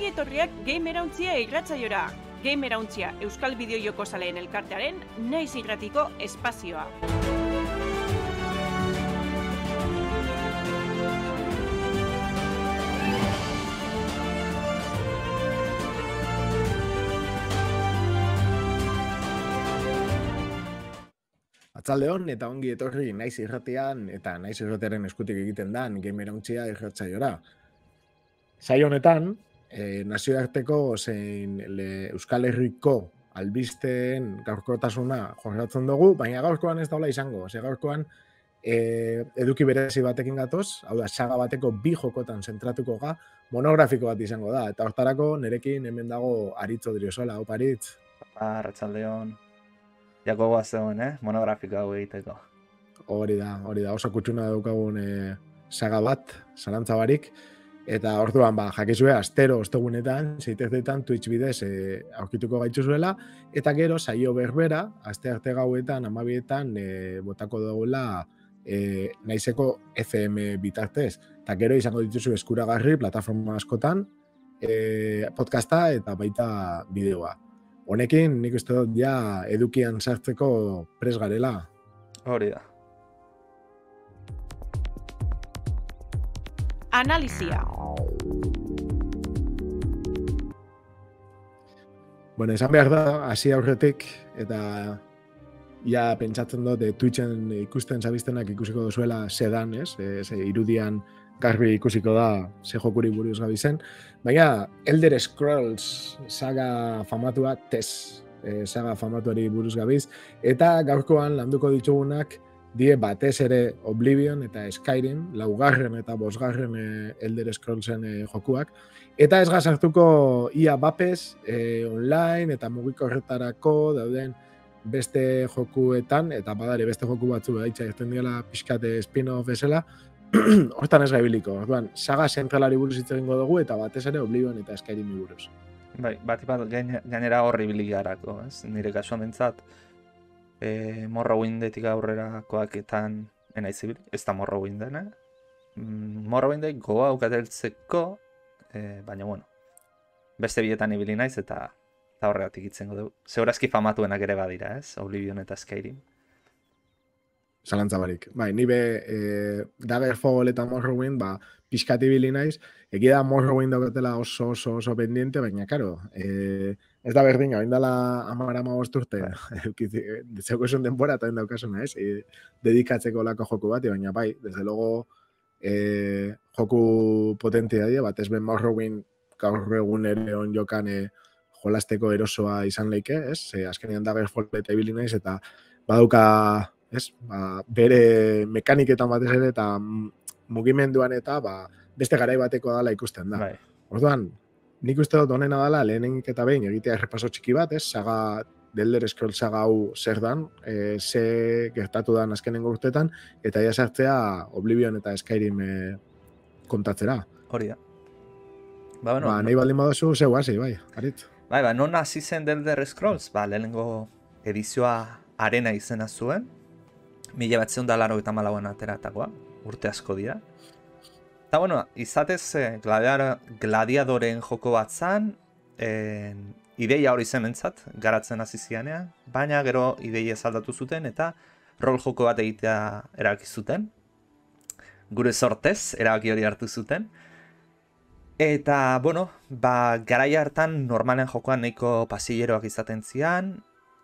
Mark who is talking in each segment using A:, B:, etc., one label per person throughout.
A: ongi etorriak Gamerauntzia irratsaiora. Gamerauntzia Euskal Bideojoko Zaleen Elkartearen naiz irratiko espazioa.
B: Atzaldeon eta ongi etorri naiz irratean eta naiz irratearen eskutik egiten dan Gamerauntzia irratsaiora. Saio honetan, nazioarteko zein Euskal Herriko albisteen gaurkotasuna jorratzen dugu, baina gaurkoan ez daula izango. Gaurkoan eduki berezi batekin gatoz, hau da, saga bateko 2 jokotan zentratuko ga, monografiko bat izango da. Eta hortarako nerekin hemen dago Aritz Odriozola. Opa, Aritz.
C: Arratsaldeon. Jako goazeuen, monografiko hau egiteko.
B: Hori da, oso kutsuna daukagun saga bat, zalantza barik. Eta orduan, jakizue, astero ostegunetan, zeitezdetan, Twitch bidez aurkituko gaituzuela, eta gero, saio berbera, astearte gauetan, 12etan, botako dagoela naizeko FM bitartez. Eta gero izango dituzu eskuragarri, plataforma askotan, podcasta eta baita bideoa. Honekin, nik uste dut, ja, edukian sartzeko pres garela.
C: Hori da.
A: Analizia.
B: Bueno, esan behar da, hasi aurretik, eta ja pentsatzen dut Twitchen ikusten zabiztenak ikusiko duzuela sedan, ez? Irudian garbi ikusiko da ze jokuri buruz gabizen. Baina, Elder Scrolls saga famatua, saga famatuari buruz gabiz, eta gaurkoan landuko ditugunak die batez ere Oblivion eta Skyrim, 4. eta 5. Elder Scrollsen jokuak. Eta ez gazartuko ia bapez, online eta mugikorretarako dauden beste jokuetan, eta badare beste joku batzu daitza ezten diela pixkate spin-off ezela, hortan ez gaibiliko. Orduan, saga zentralari buruz hitz egingo dugu eta batez ere Oblivion eta Skyrim buruz.
C: Bai, bat gainera horri biligarako, ez? Nire kasuan bentsat, Morrowindetik aurrerakoaketan enaiz ibil, ez da Morrowindena. Morrowindek goa aukateltzeko, baina, bueno, beste bietan ibili naiz eta horregatik itzengo dugu. Segurazki famatuenak ere badira, ez? Oblivion eta Skyrim.
B: Zalantza barik. Bai, nibe Daggerfall eta Morrowind, pixkat ibili naiz, egia da Morrowind daukatela oso pendiente, baina, karo, ez da berdin, hain dela 10-15 urte, zeuko esun denbora eta daukasuna, ez? Dedikatzeko lako joku bat, baina bai, desde logo joku potentia dira, bat ez ben Morrowind gaur egun ere on jokan jolasteko erosoa izan leike, ez? Azkenean Daggerfall eta ibili naiz, eta badauka, ez? Bere mekaniketan batez ere eta mugimenduan eta beste garai bateko dala ikusten da.
C: Bai.
B: Orduan, nik uste dut honena dala lehenik eta behin egitea errepaso txiki bat, ez? Saga, Elder Scrolls saga hau zer dan, ze gertatu dan azkenengo urtetan, eta ja sartzea Oblivion eta Skyrim kontatzera.
C: Hori da. Bueno,
B: nahi baldin baduzu, zeu hasi, bai, Aritz.
C: Bai, non hasi zen Elder Scrolls? Lehenengo edizioa Arena izena zuen, 1984an ateratakoa, urte asko dira. Eta, bueno, izatez gladiadoren joko bat zan, ideia hori zen entzat, garatzen hasi zianean, baina gero ideia aldatu zuten eta rol joko bat egitea erabaki zuten. Gure sortez, erabaki hori hartu zuten. Eta, bueno, garaia hartan normalen jokoan nahiko pasilleroak izaten zian,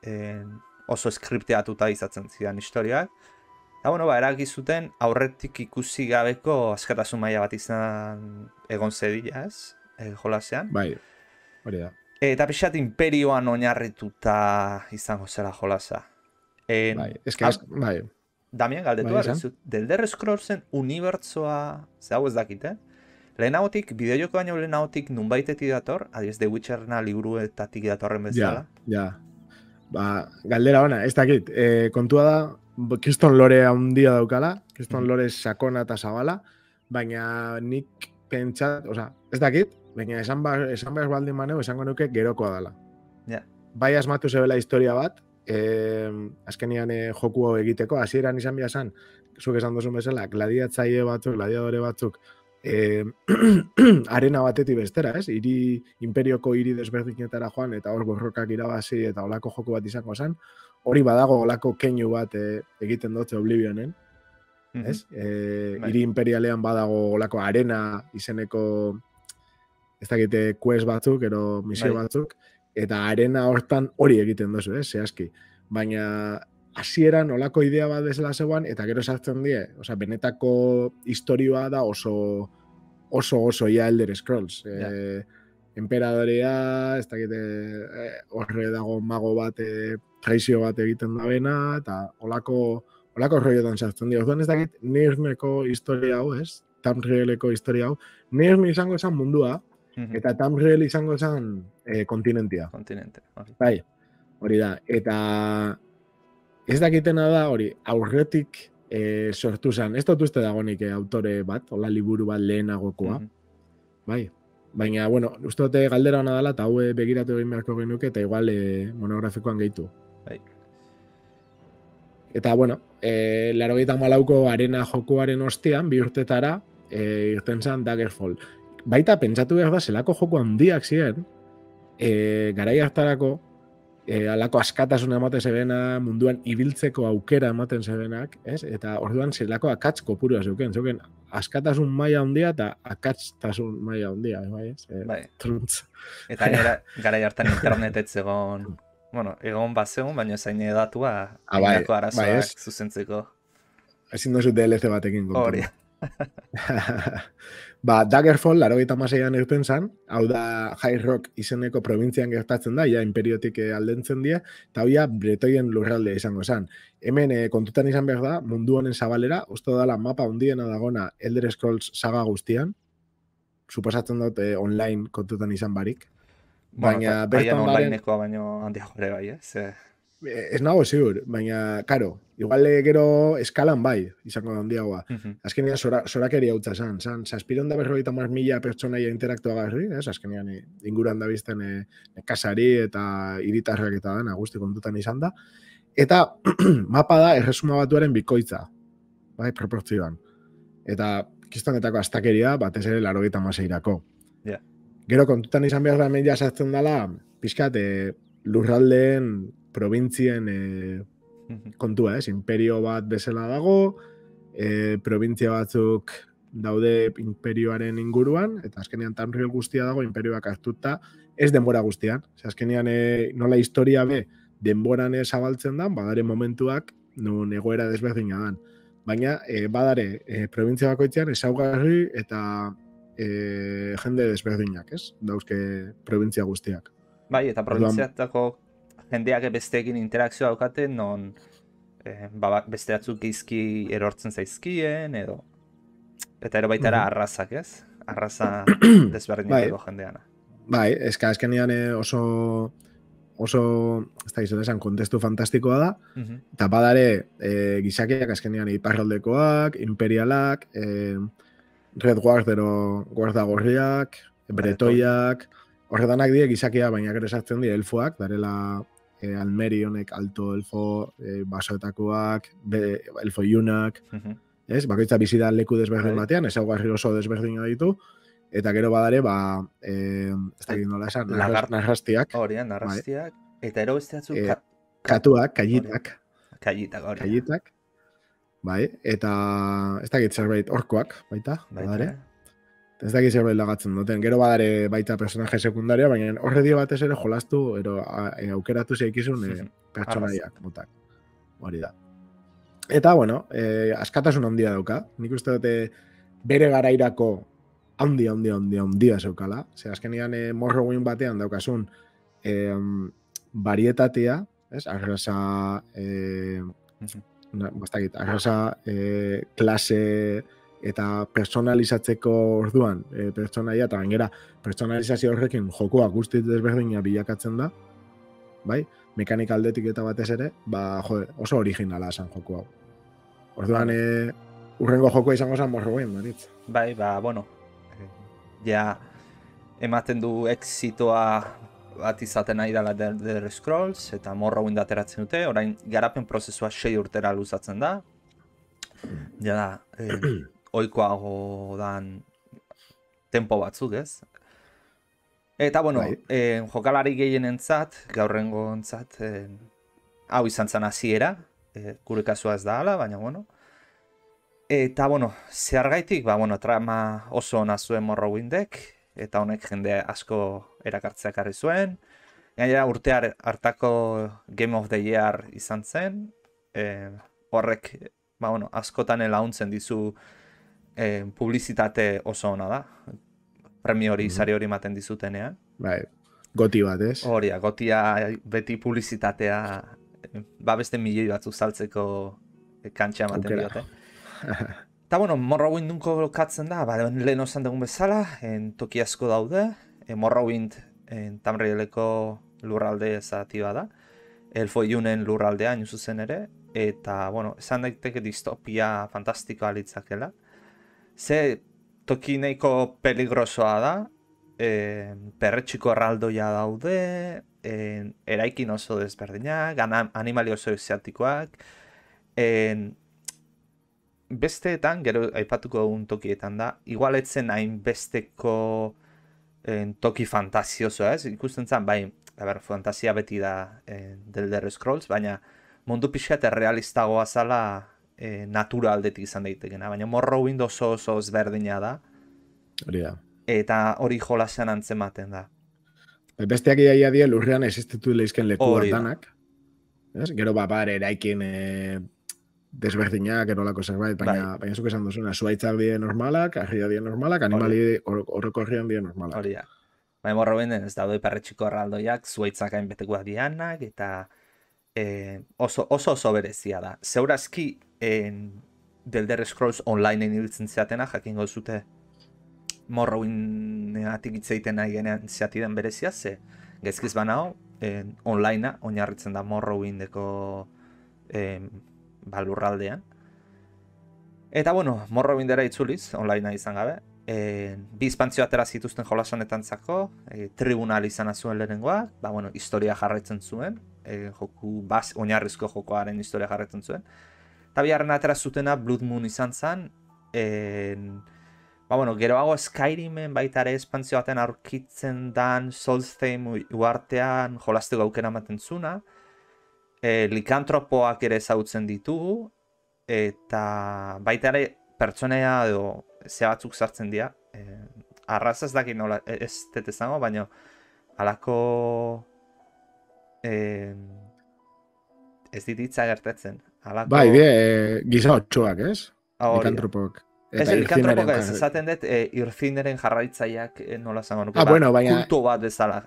C: oso skripteatuta izatzen zidan historiak. Eta, bueno, erabaki zuten aurretik ikusi gabeko askatasun maila bat izan egon zedila, ez? Jolasean.
B: Bai, hori da.
C: Eta pixat imperioan oinarrituta izango zela jolasa.
B: Bai.
C: Damian, galdetu behar, Elder Scrollsen unibertsoa, ze hau ez dakit, lehenagotik, bideojoko baino lehenagotik nunbaitetik dator, adiez The Witcherna liburuetatik datorren bezala.
B: Ja. Galdera ona, ez dakit. Kontua da, kriston lore handia daukala, kriston lore sakona eta zabala, baina nik pentsat, ez dakit, baina esan behar baldin maneu, esango nuke gerokoa dela.
C: Ja.
B: Bai asmatu zebela historia bat, azkenian joku egiteko, hasieran izan behar zan, zuk esan duzun bezala, gladiadore batzuk arena batetik bestera, ez? Imperioko hiri desberdinetara joan, eta hor borrokak irabazi, eta olako joko bat izango zen, hori badago olako keinu bat egiten dutze Oblivionen, ez? Hiri imperialean badago olako arena izeneko, ez dakite quest batzuk, ero misio batzuk, eta arena hortan hori egiten duzu, zehazki. Baina hasieran olako idea bat bezala zegoen, eta gero sartzen die, osea, benetako historioa da oso ja Elder Scrolls. Emperadorea, ez dakite, horre dago mago bat, traizio bat egiten da bena, eta olako rollotan sartzen die. Orduan ez dakit, Nirneko historia hau, ez? Tamrieleko historia hau. Nirn izango zen mundua, eta Tamriel izango zen kontinentia.
C: Kontinente.
B: Bai, hori da. Eta ez dakitena da, hori, aurretik sortu zen. Ez dut uste dagonik autore bat, hola liburu bat lehenagokoa. Bai. Baina, bueno, uste dute galdera hona dela, eta hau begiratu egin beharko genuke, eta igual monografikoan gehitu.
C: Bai.
B: Eta, bueno, 94ko arena jokoaren ostean, 2 urtetara, irten zen Daggerfall. Baita, pentsatu behar da, zelako joko handiak ziren, garai hartarako, alako askatasuna ematen zebena, munduan ibiltzeko aukera ematen zebenak, ez? Eta orduan zelako akatz kopurua zeuken askatasun maila handia eta akatstasun maila handia, bai, ez?
C: Bai.
B: Truntz.
C: Eta garai hartan internet ez zegoen, bueno, egon bat zegoen, baina zain edatua ainako arazoak zuzentzeko.
B: Ezin dozu DLC batekin kontu.
C: Hori.
B: Daggerfall, 96an irten zen, hau da High Rock izeneko probintzian gertatzen da, ja imperiotik aldentzen die, eta hau ja Bretoien lurralde izango zen. Hemen kontutan izan behar da, mundu honen zabalera, uste dela mapa hundiena dagona Elder Scrolls saga guztian, suposatzen dut online kontutan izan barik.
C: Baina bertan onlinekoa baino handiago ere bai, ez?
B: Ez nago ziur, baina, karo, igual gero eskalan bai, izango da handiagoa. Azkenean zorakeri hautza zen, 750.000 pertsonaia interaktua garri, azkenean inguruan da bizten nekazari eta hiritarrak eta dena guzti kontutan izan da. Eta mapa da erresuma batuaren bikoitza, bai, proportzioan. Eta kistonetako astakeria batez ere 96erako. Gero kontutan izan behar da hemen jasartzen dela, pixkat lurraldeen provintzien kontua, imperio bat bezala dago, provintzia batzuk daude imperioaren inguruan, eta azkenean Tamriel guztia dago imperioak hartuta, ez denbora guztian. Azkenean nola historia be denboran zabaltzen da, badare momentuak nun egoera desberdina dan. Baina badare provintzia bakoitzean ezaugarri eta jende desberdinak, ez? Dauzke provintzia guztiak.
C: Bai, eta provintziatako jendeak besteekin interakzioa daukate, non beste batzuk geizki erortzen zaizkien, edo. Eta ero baita arrazak, ez? Arraza desberdinetako jendeana.
B: Bai, azkenean oso, ez da gizot esan, kontestu fantastikoa da, eta badare gizakiak azkenean iparraldekoak, imperialak, Red Guard guarda gorriak, bretoiak, horretanak die gizakia, baina gero esartzen die elfoak, darela Almeri honek alto elfo basoetakoak, elfo iunak, ez? Bakoitza bizi da leku desberdin batean, ezaugarri oso desberdin ditu, eta gero badare, ez da egin nola esan, narrastiak.
C: Hori, narrastiak, eta ero beste batzuk...
B: Katuak, kailitak.
C: Kailitak, hori.
B: Kailitak, bai, eta ez da egin zerbait orkoak, baita, badare. Ez dakit zerbait lagatzen duten. Gero badare baita personaje sekundaria, baina horre dio batez ere jolastu, aukeratu zeikizun pertsonaiak, motak. Hori da. Eta, bueno, askatasun handia dauka. Nik uste dute bere garairako handia zeukala. Ze azkenean Morrowind batean daukasun varietatea, ez? Arrasa, klase eta personalizatzeko orduan pertsonaia, eta gainera personalizazio horrekin jokoa guztiz desberdina bilakatzen da, bai? Mekanika aldetik eta batez ere, oso originala esan joko hau. Orduan, urrengo jokoa izango zen Morrowind, maritz.
C: Bai, bueno, ja ematen du exitoa bat izaten ari dela Elder Scrolls, eta Morrowind ateratzen dute, orain garapen prozesua 6 urtera luzatzen da, ja da, oikoago dan tempo batzuk, ez? Eta, bueno,
B: Bai.
C: jokalari gehienentzat, gaurrengoentzat, hau izan zen hasiera, gure kasua ez da hala, baina, bueno. Eta, bueno, zehargaitik, trama oso ona zuen Morrowindek, eta honek jende asko erakartzea ekarri zuen. Gainera urte hartako Game of the Year izan zen, horrek, askotan laguntzen dizu publizitate oso ona da. Premio hori, sari hori ematen dizutenean.
B: Bai, goti bat, ez?
C: Horia, gotia beti publizitatea, beste milioi batzuk saltzeko kantxa ematen diote. Eta, Morrowindunko katzen da, lehen osan dugun bezala, toki asko daude, Morrowind Tamrieleko lurralde zati da, elfo iunen lurraldea hain zuzen ere, eta, esan daiteke distopia fantastikoa litzakela. Ze toki nahiko peligrosoa da, perretxiko erraldoia daude, eraikin oso desberdinak, animali oso exotikoak, besteetan, gero aipatuko dugun tokietan da, igual etzen hainbesteko toki fantasiosoa, ez? Ikusten zen, fantasia beti da The Elder Scrolls, baina mundu pixkat errealistagoa zala natura aldetik izan daitekena, baina Morrowind oso ezberdina da.
B: Hori da.
C: Eta hori jolasean antzematen da.
B: Besteak iaia die lurrean existitu leizken leku
C: Hori da.
B: batanak. Gero eraikin desberdinak, erolako zerbait, baina zuk esan duzuna, zuaitzak die normalak, argia die normalak, animali horrekorrian die normalak.
C: Hori da. Baina Morrowinden ez daude perretxiko erraldoiak, zuaitzak hainbetekoak dianak, eta oso berezia da. Zeurazki, The Elder Scrolls online ibiltzen zeatena, jakingo zute Morrowindeatik hitz egiten nahi genean zeatiden berezia, ze gezkiz banao, onlinea oinarritzen da Morrowindeko lurraldean. Eta, Morrowindera itzuliz, onlinea izan gabe, bi espantzio atera zituzten jolas honetantzako, tribunal izan zuen lehenengoa, historia jarraitzen zuen, oinarrizko jokoaren historia jarraitzen zuen. Eta biharren atera zutena Blood Moon izan zen, geroago Skyrimen baita ere espantzio baten aurkitzen dan Solstheim uartean jolasteko aukera ematen zuna. Likantropoak ere ezagutzen ditugu, eta baita ere pertsonea edo ze batzuk sartzen dira. Arraza ez dakit nola, ez tetezango, baina halako ez dititza gertetzen.
B: Bai, giza otxoak, ez? Likantropok.
C: Ez likantropok ez, esaten dut Irthineren jarraitzaileak nola zango nuke,
B: baina
C: kultu bat bezala.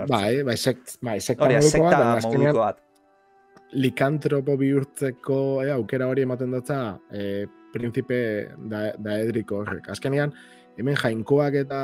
B: Sekta
C: moduko bat.
B: Likantropo bihurtzeko aukera hori ematen dutza Prinzipe Daedriko horrek. Azkenean, hemen jainkoak eta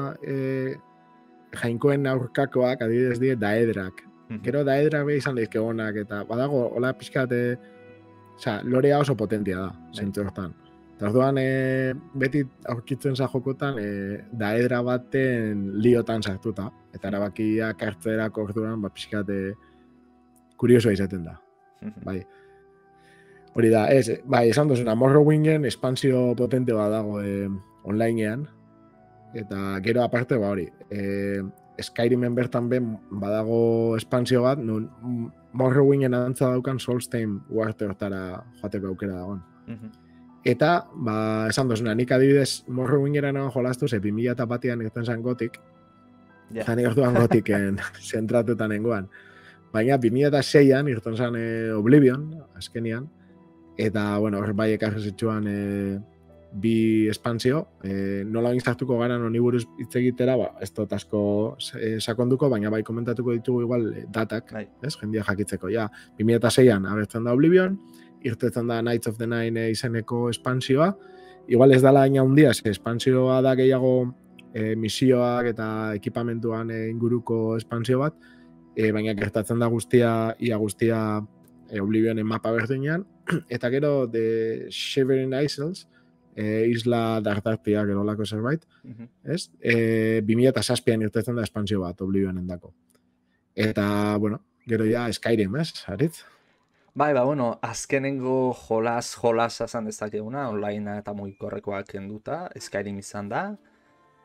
B: jainkoen aurkakoak adibidez die Daedrak. Gero Daedrak beha izan daizke honak eta badago, hola pixkat, lorea oso potentia da, zentzu hortan. Eta orduan, beti aurkitzen za jokotan, Daedra baten liotan sartuta. Eta erabakiak hartzerak orduan, pixkat, kuriosoa izaten da. Bai. Hori da, esan duzuna, Morrowingen espansio potente bat dago onlinean, eta gero aparte, hori, Skyrimen bertan ben badago espansio bat, nun Morrowingen antza daukan Solstheim uarte hortara joateko aukera dagoen. Eta, esan duzuna, nik adibidez Morrowingera nagoen jolastu, 2001an irten zen Gothic, zanik orduan Gothiken zentratutan nengoan. Baina 2006an irten zen Oblivion, azkenian, eta, hor bai ekarri zitsuan bi espansio, nola gintzartuko gara noni buruz hitz egitera, ez dut asko sakonduko, baina bai komentatuko ditugu igual datak, ez, jendia jakitzeko. 2006an agertzen da Oblivion, irtetzen da Knights of the Nine izeneko espansioa, igual ez dala aina hundia, espansioa da gehiago misioak eta ekipamentuan inguruko espansio bat, baina gertatzen da ia guztia Oblivionen mapa berdinean, eta gero The Shivering Isles, isla dartartiak erolako zerbait, ez? 2007an irtetzen da espansio bat Oblivionen dako. Eta, gero ja Skyrim, ez, Aritz?
C: Bai, azkenengo jolasa esan dezakeguna, online eta mugikorrekoak kenduta, Skyrim izan da.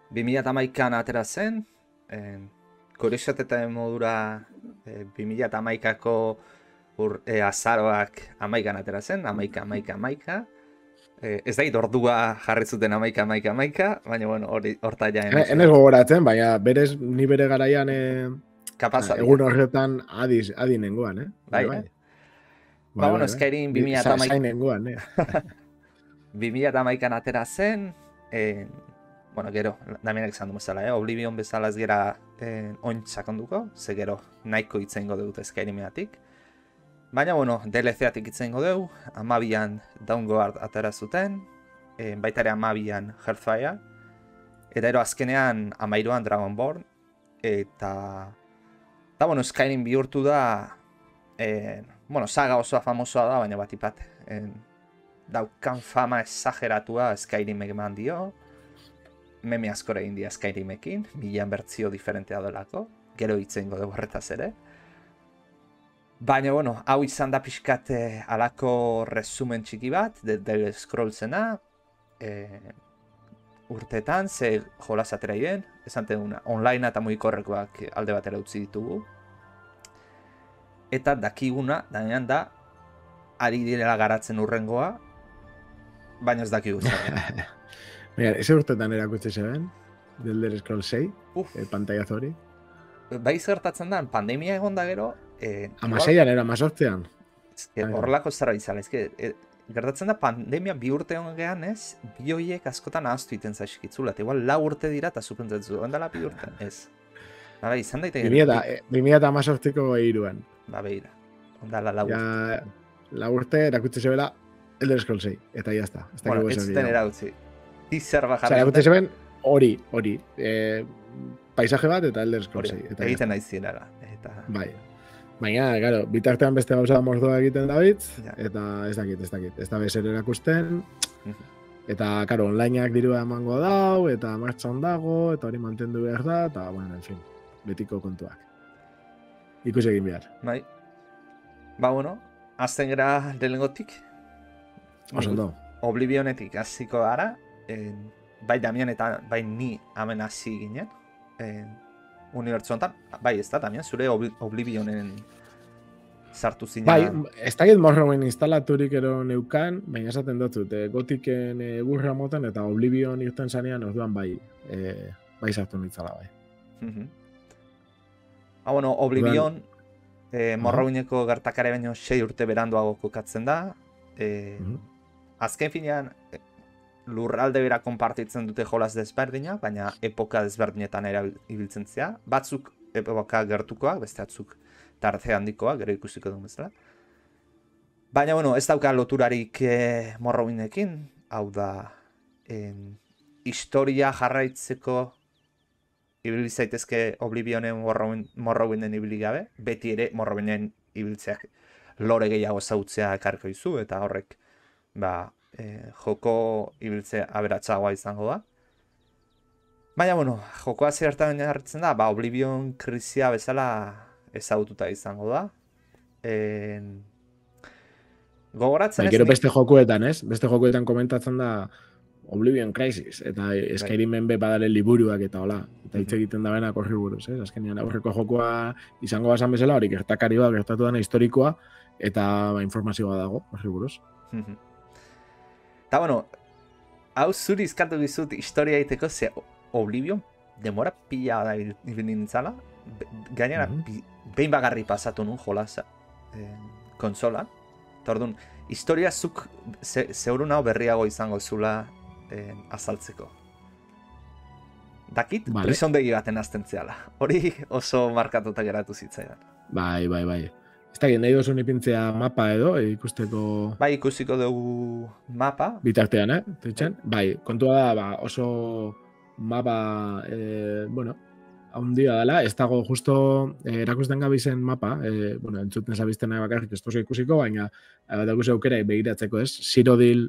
C: 2011an atera zen, kuriositate modura 2011ko azaroak 11an atera zen, 11. Ez da ordua jarri zuten 11, baina bueno, horta ja
B: Enez gogoratzen, baina berez ni bere garaian egun horretan adi nengoan,
C: Bai. Ba, bueno, Skyrim 2011...
B: Zain nengoan,
C: 2011an atera zen, bueno, gero, Damienek esan du bezala, Oblivion bezala ez gera ontsak onduko, ze gero nahiko itzengo dut Skyrimeatik. Baina, bueno, DLC-atik itzengo dugu, 12an Downguard atera zuten, baita ere 12an Hearthfire, eta ero azkenean 13an Dragonborn, eta bueno, Skyrim bihurtu da, bueno, saga osoa famosoa da, baina batipat, daukan fama exageratua Skyrimek eman dio, meme askore egin dia Skyrimekin, 1000 bertzio diferentea delako, gero itzengo dugu horretaz ere. Baina, bueno, hau izan da pixkat alako resumen txiki bat, Elder Scrollsena, urteetan, ze jolas atera hien, esan teguna, online eta mugikorrekoak alde batera utzi ditugu. Eta dakiguna, danean da, ari direla garatzen urrengoa, baina ez dakigu zer.
B: Mira, ese urteetan erakutsi zeben, Elder Scrolls 6, pantaiaz hori.
C: Bai zertatzen da, pandemia egon da gero,
B: Amaseian era, amazortzean.
C: Horrelako zerbait izala, gertatzen da pandemia 2 urte hongean ez, bi horiek askotan ahaztu iten zaizkitzula, eta igual 4 urte dira eta supentzatzu, ondala 2 urte, ez. Ba, izan daiteke...
B: 2018ko iruan.
C: Ba, behira, ondala 4 urte.
B: 4 urte erakutsi zebela Elder Scrolls 6, eta jazta.
C: Bueno, ez zuten erakutsi. Teaser bajarri.
B: Erakutsi zeben hori. Paisaje bat eta Elder Scrolls 6.
C: Egiten nahi zinara.
B: Bai. Baina, claro, bitartean beste gauza mordoa egiten David, eta ez dakit. Ez da bezer erakusten, eta, claro, onlineak dirua emango dau, eta martxan dago, eta hori mantendu behar da, eta, bueno, en fin, betiko kontuak. Ikus egin behar.
C: Bai. Ba, bueno, azten gara lehengotik.
B: Osondo.
C: Oblivionetik hasiko gara, bai Damian eta bai ni hemen hasi ginen, unibertsu honetan, bai, ez da, Damian, zure Oblivionen sartu zinean.
B: Bai, ez dakit Morrowind instalaturik ero neukan, baina esaten dutut, gotiken burra moten eta Oblivion irten zanean, orduan bai sartu nitzala bai.
C: Bueno, Oblivion, Morrowindeko gertakare baino 6 urte beranduago kokatzen da. Azken finean, lurralde bera konpartitzen dute jolas desberdina, baina epoka desberdinetan erabiltzen zea. Batzuk epoka gertukoak, beste batzuk tarte handikoak, gero ikusiko duen bezala. Baina, bueno, ez dauka loturarik Morrowindekin, hau da, historia jarraitzeko ibili zaitezke Oblivionen Morrowinden ibili gabe, beti ere Morrowinden ibiltzeak lore gehiago zautzea ekarko izu, eta horrek, joko ibiltzea aberatsagoa izango da. Baina, bueno, jokoa zertan hartzen da, Oblivion krisia bezala ezagututa izango da. Gogoratzen ez...
B: Gero beste jokoetan, ez? Beste jokoetan komentatzen da Oblivion Crisis, eta Skyrimen be badale liburuak eta hola. Eta hitz egiten da benak horri buruz, ez? Azkenean aurreko jokoa izango bazan bezala, hori gertakari bat, gertatu dena historikoa, eta informazioa dago horri buruz.
C: Eta, bueno, hau zuri izkatu gizut historia egiteko, ze Oblivion demora pila da ibili nintzala, gainera behin bagarri pasatu nun jolasa konsolan, eta orduan, historia zuk zeurun hau berriago izango zula azaltzeko. Dakit, prisondegi baten azten zehala. Hori oso markatuta geratu zitzaidan.
B: Bai. Ez da, nahi dozun ipintzea mapa edo, ikusteko...
C: Bai, ikusiko dugu mapa.
B: Bitartean, Bai, kontua da, oso mapa, haundia dela, ez dago justo erakusten gabizen mapa, entzuten zabizten nahi bakarrik ez tozo ikusiko, baina dago aukera begiratzeko ez, Cyrodiil,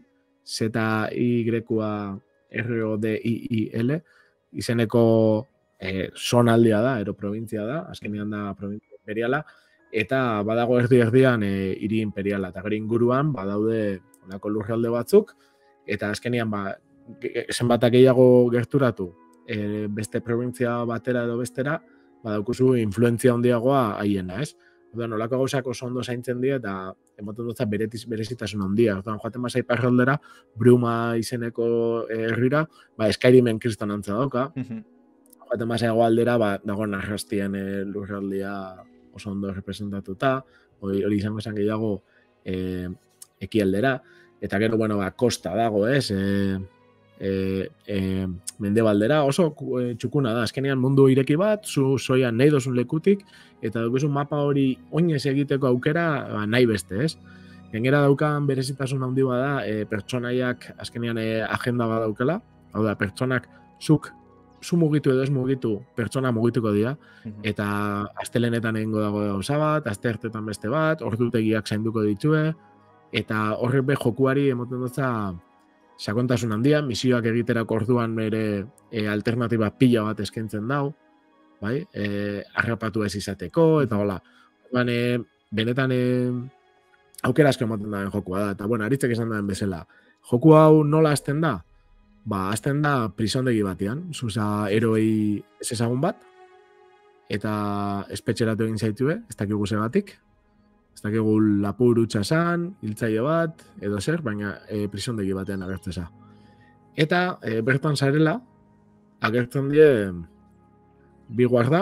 B: ZYRODIIL, izeneko zonaldia da, ero provintzia da, azkenean da provintzia imperiala, eta badago erdi-erdian hiri imperiala, eta gero inguruan badaude lurralde batzuk, eta azkenean zenbatak gehiago gerturatu beste provintzia batera edo bestera, badaukuzu influentzia handiagoa haiena, ez? Orduan, nolako gauzak oso ondo zaintzen dira eta ematen dutza berezitasun handia. Orduan, joaten basa iparraldera, Bruma izeneko herrira, Skyrimen kriston antza dauka. Joaten basa hegoaldera, dago Narrastien lurraldia oso ondo representatuta, hori izango esan gehiago ekialdera, eta gero, bueno, kosta dago, ez? Mendebaldera oso txukuna da, azkenean mundu ireki bat, zoian nahi dozun lekutik, eta dukezun mapa hori oinez egiteko aukera nahi beste, ez? Gainera daukan berezitasun handi bada, pertsonaiak azkenean agenda bat daukela, hau da, pertsonak zu mugitu edo ez mugitu, pertsona mugituko dira, eta astelenetan egingo dago gauza bat, asteartetan beste bat, ordutegiak zainduko ditue, eta horrek be jokuari emoten dutza sakontasun handia, misioak egiterako orduan ere alternatiba pila bat eskaintzen dau, bai? Harrapatu ez izateko, eta hola. Benetan aukera asko ematen da jokua da, eta bueno, aritzek esan daren bezala. Joku hau nola hasten da? Hasten da prisondegi batean, zuza eroi ez ezagun bat, eta espetxeratu egin zaitue, ez dakigu zegatik, ez dakigu lapur utxasan, hiltzaile bat, edo zer, baina prisondegi batean agertzeza. Eta bertan zarela, agertzen die bi guarda,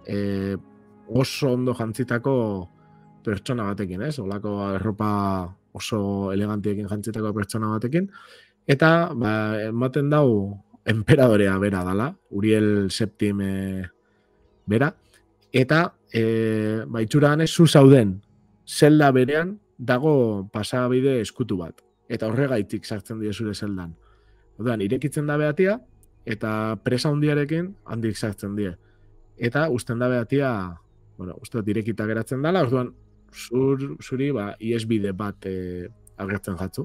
B: oso ondo jantzitako pertsona batekin, ez? Olako erropa oso elegantiekin jantzitako pertsona batekin, eta ematen dau enperadorea bera dala, Uriel Septim bera, eta itxura ganez, zu zauden, zelda berean dago pasabide eskutu bat. Eta horregaitik sartzen die zure zeldan. Orduan, irekitzen da behatia, eta presa handiarekin handik sartzen die. Eta uzten da behatia, bueno, uste dut irekita geratzen dela, orduan, zuri iesbide bat agertzen jatzu.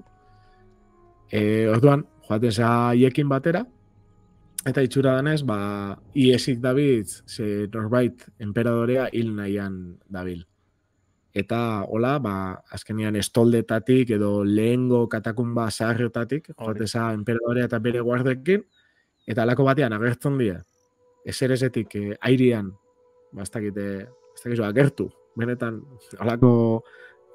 B: Orduan, joaten za iekin batera, eta itxura danez, iesik dabiltz, ze norbait enperadorea hil nahian dabil. Eta hola, azkenean estoldetatik edo lehengo katakumba zaharretatik, joateza enperadorea eta bere guardekin, eta alako batean agertzen dira, ezerezetik airian, ez dakizu agertu, benetan alako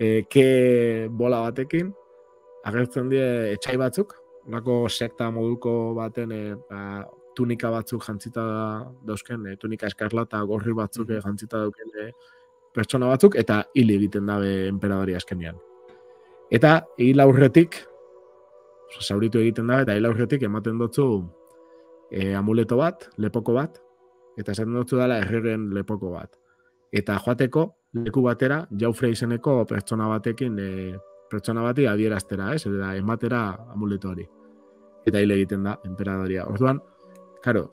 B: ke bola batekin, agertzen dira etxai batzuk, alako sekta moduko baten tunika batzuk jantzita dauzken, tunika eskarlata gorri batzuk jantzita dauken pertsona batzuk, eta hil egiten dabe enperadori azkenean. Eta hil aurretik, zauritu egiten dabe, eta hil aurretik ematen dutzu amuleto bat, lepoko bat, eta esaten dutzu dela erregen lepoko bat. Eta joateko, leku batera, Jaufre izeneko pertsona batekin, pertsona bati adieraztera, eta ematera amuleto hori. Eta hil egiten da, emperadoria. Orduan, karo,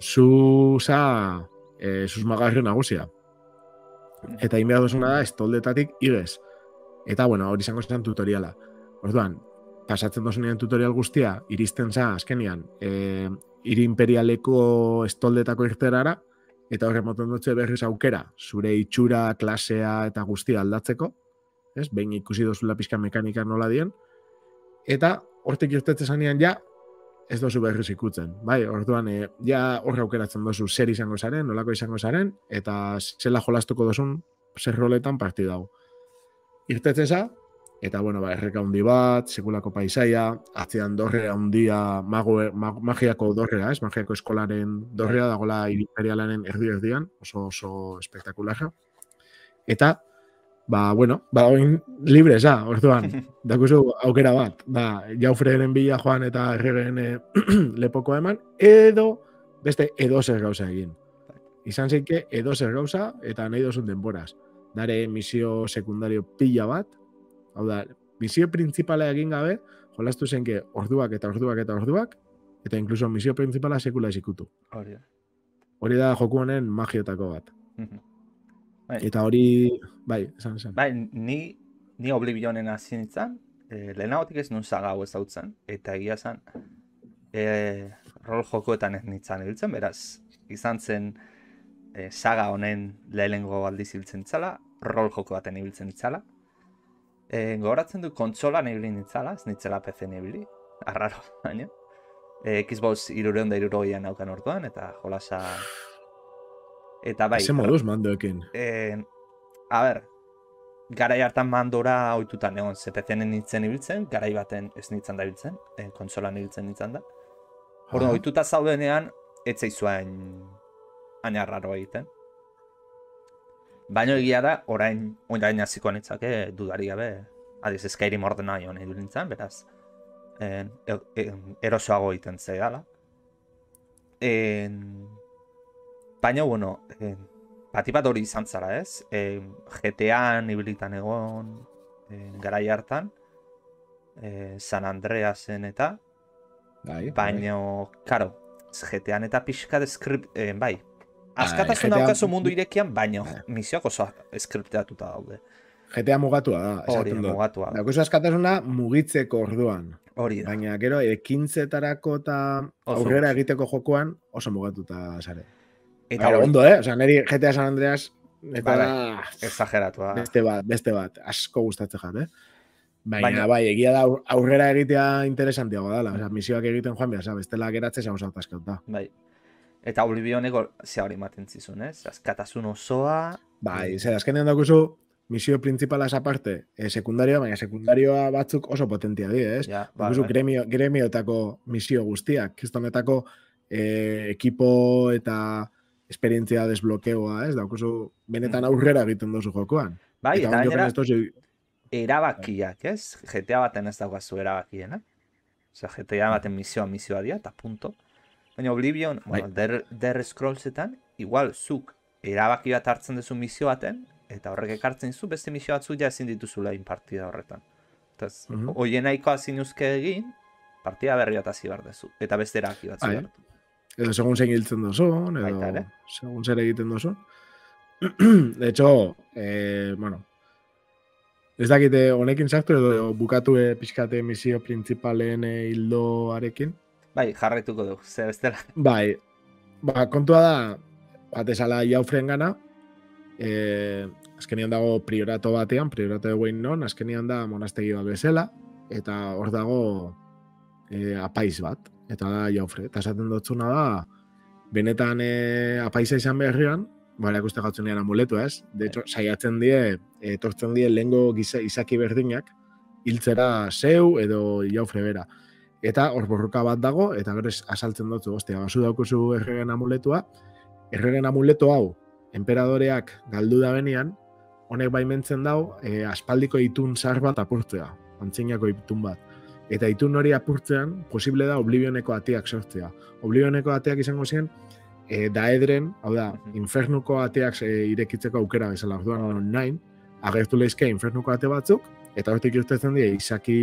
B: susmagarri nagusia. Eta inbehar duzuna da, estoldetatik igez. Eta, bueno, hori izango zen tutoriala. Orduan, pasatzen dozunean tutorial guztia, iristen za, azkenian, hiri imperialeko estoldetako irterara, eta horre moten dutze berriz aukera, zure itxura, klasea eta guztia aldatzeko, ez? Behin ikusi dozula pixka mekanika nola dien, eta hortik irtetzen zanean ja, ez dozu berriz ikutzen. Bai, orduan, ja horre aukeratzen dozu zer izango zaren, nolako izango zaren, eta zela jolastuko dozun zer roletan partida hau. Irtetzeza, eta, bueno, erreka handi bat, sekulako paisaia, atzean dorrea handia, magiako dorrea, ez? Magiako eskolaren dorrea, dagoela imperialaren erdi-erdian, oso espektakularra. Eta, bueno, oin libre za, orduan, dakuzu aukera bat, Jaufreren bila joan eta erregen lepoko eman, edo beste edozer gauza egin. Izan zeike edozer gauza eta nahi dozun denboraz. Dare misio sekundario pila bat, hau da, misio principala egin gabe, jolastu zenke orduak, eta inkluso misio principala sekula ezikutu. Hori da joku honen magiotako bat. Eta hori, esan.
C: Bai, ni Oblivionen hasi nintzen, lehenagotik ez nun saga hau ezautzen, eta egia zen, rol jokoetan ez nintzen ibiltzen, beraz, izan zen saga honen lehenengo aldiz ibiltzen itzala, rol joko baten ibiltzen itzala. Gogoratzen du kontsolan ibili nintzala, ez nintzela PC-en ibili, arraro, baina. Xbox 360 naukan orduan, eta jolasa... Eta bai...
B: Eze moduz mandoekin.
C: A ber, garai hartan mandora ohitutan egon CPC-nen nintzen ibiltzen, garai baten ez nintzen da ibiltzen, konsolan ibiltzen nintzen da. Orduan, ohituta zaudenean, ez zaizuain hain arraro egiten. Baina egia da, orain hasiko nitzake dudari gabe, adiz Skyrim ordena joan edu nintzen, beraz, erosoago egiten zegala. Baina, bueno, bat hori izan zara, ez? GTA-an ibilitan egon, garai hartan, San Andreasen eta, baina, karo, GTA-an eta pixka de bai, askatasun daukazu mundu irekian, baina misioak oso skripteatuta daude.
B: GTA mugatua da,
C: Hori,
B: esaten dut.
C: mugatua.
B: Daukazu askatasuna mugitzeko orduan.
C: Hori da.
B: Baina, gero, ekintzetarako eta aurrera egiteko jokoan oso mugatuta zare.
C: Eta
B: ondo, Osa, niri GTA San Andreas eta
C: exageratua.
B: Beste bat, asko gustatzen jat, Baina, bai, egia da aurrera egitea interesantiago dela. Osa, misioak egiten joan behar, bestela geratzen zauz autaskauta.
C: Bai. Eta Oblivioneko ze hori maten zizun, ez? Askatasun osoa...
B: Bai, azkenean daukuzu, misio principala esa parte, sekundarioa, baina sekundarioa batzuk oso potentia di, ez?
C: Ja,
B: daukuzu gremiotako misio guztiak, kristonetako ekipo eta esperientzia desblokeoa, ez? Daukuzu, benetan aurrera egiten dozu jokoan.
C: Bai, eta gainera, erabakiak, ez? GTA baten ez daukazu erabakiena. Osea, GTA baten misioa dira, eta punto. Baina Oblivion, bueno, Der Scrollsetan, igual zuk erabaki bat hartzen duzu misio baten, eta horrek ekartzen zu, beste misio batzuk ja ezin dituzula partida horretan. Eta hoien nahiko hazin uzke egin, partida berri bat hazi behar duzu, eta beste erabaki bat zu.
B: Edo segun zein hiltzen dozun, edo segun zer egiten dozun. De hecho, bueno, ez dakite honekin sartu edo bukatu pixkate misio principalen hildoarekin.
C: Bai, jarraituko du, ze bestela.
B: Bai, kontua da, batezala Jaufren gana, azkenian dago priorato batean, priorato de Wayne non, azkenian da monastegi bat bezala, eta hor dago apaiz bat, eta da Jaufre. Eta esaten dutzuna da, benetan apaiza izan beharrian, erakuste gautzen dian amuletu, ez? De hecho, saiatzen etortzen die lehengo izaki berdinak, hiltzera zeu edo Jaufre bera. Eta hor borroka bat dago, eta gero asaltzen dutzu, ostia, basu daukuzu erregen amuletua. Erregen amuletu hau, enperadoreak galdu da benian, honek baimentzen dau, aspaldiko itun zar bat apurtzea, antzinako itun bat. Eta itun hori apurtzean, posible da Oblivioneko ateak sortzea. Oblivioneko ateak izango ziren, daedren, hau da, infernuko ateak irekitzeko aukera bezala, orduan online, agertu lehizke infernuko ate batzuk, eta hortik irtetzen die,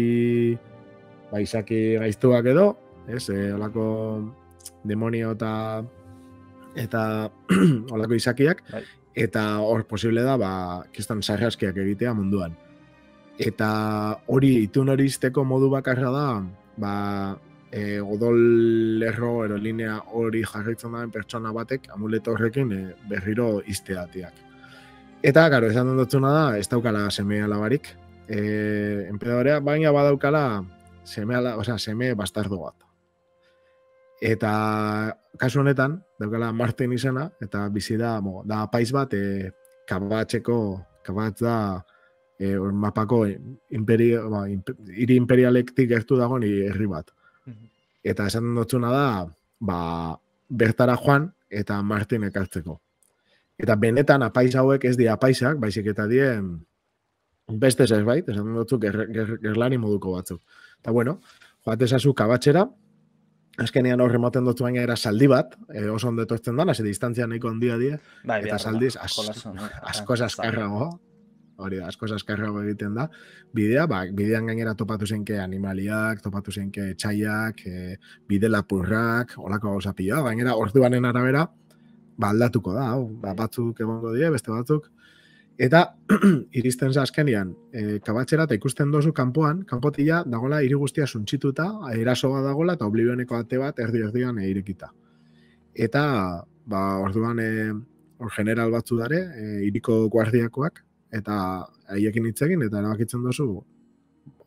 B: izaki gaiztuak edo, olako demonio eta olako izakiak, eta hor posible da, kistan sarraskiak egitea munduan. Eta itun hori izteko modu bakarra da, odol lerro aerolinea hori jarraitzen daren pertsona batek amuleto horrekin berriro izteatiak. Eta, karo, esan dutzuna da, ez daukala seme alabarik. Enpedadorea, baina badaukala seme bastardo bat. Eta kasu honetan, daukala Martin izena, eta bizi da apaiz bat, Kabatz da mapako hiri imperialektik gertu dagoen herri bat. Eta esan dutzuna da, bertara joan eta Martin ekartzeko. Eta benetan apaiz hauek ez dira apaizak, baizik eta dien beste zerbait, esan dutzuk gerlani moduko batzuk. Eta bueno, joatezazu Kabatxera, azkenean horre moten dutzu baina era saldi bat, oso ondo etortzen dana, ze distantzia nahiko handia die, eta saldiz asko askarrago, hori da, asko askarrago egiten da. Bidean gainera topatu zenke animaliak, topatu zenke txaiak, bide lapurrak, olako gauza pila, gainera orduanen arabera, aldatuko da, batzuk egongo die, beste batzuk. Eta iristen za azkenean Kabatxera eta ikusten dozu kanpotila dagoela hiri guztia suntsituta, eraso bat dagoela eta Oblivioneko ate bat erdi-erdian irekita. Eta orduan hor general batzu dare, hiriko guardiakoak, eta haiekin hitz egin eta erabakitzen dozu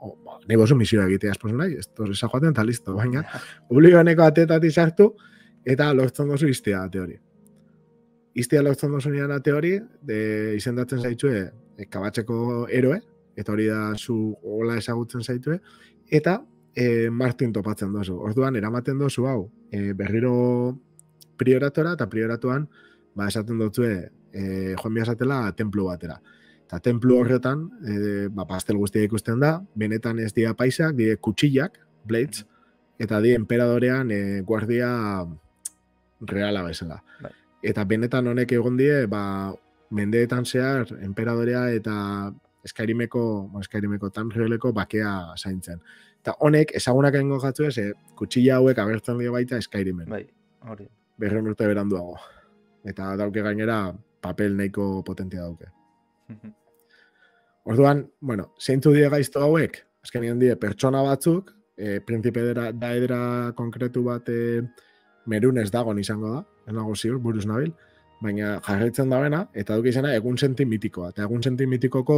B: nahi bozu misioa egitea esposu nahi, ez torreza joaten eta listo, baina oblibioneko ateetatik sartu eta lortzen dozu iztea ate hori. Iztea lortzen dozu nian ate hori, izendatzen zaitue kabatxeko eroe, eta hori da zu hola ezagutzen zaitue, eta Martin topatzen dozu. Orduan, eramaten dozu hau, berriro prioratora, eta prioratuan, esaten dotzue, joan biazatela templu batera. Eta templu horretan, pastel guztia ikusten da, benetan ez dira paisak, dira kutxillak, blades, eta dira emperadorean guardia reala bezala. Eta benetan honek egon die, mendeetan zehar, emperadorea eta Skyrimeko Tamrieleko bakea zaintzen. Eta honek, ezagunak egingo jatzu ez, kutxilla hauek agertzen dira baita Skyrimen.
C: Bai, hori.
B: 200 urte beranduago. Eta dauke gainera, papel nahiko potentia dauke. Orduan, zeintzu die gaizto hauek, azkenean die pertsona batzuk, prinzipe daedera konkretu bat merunez dagon izango da, ez nago ziur, buruz nabil, baina jarraitzen da bena, eta duk izena egun senti mitikoa. Eta egun senti mitikoko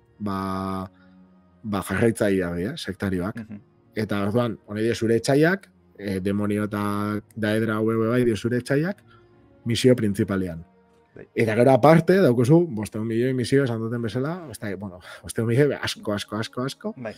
B: jarraitzaia, sektarioak. Eta orduan, hone die zure etxaiak, demonio eta daedra hau bai die zure etxaiak, misio printzipalean. Eta gero aparte, daukuzu, 500 milioi misio esan duten bezala, 500 milioi asko. Bai.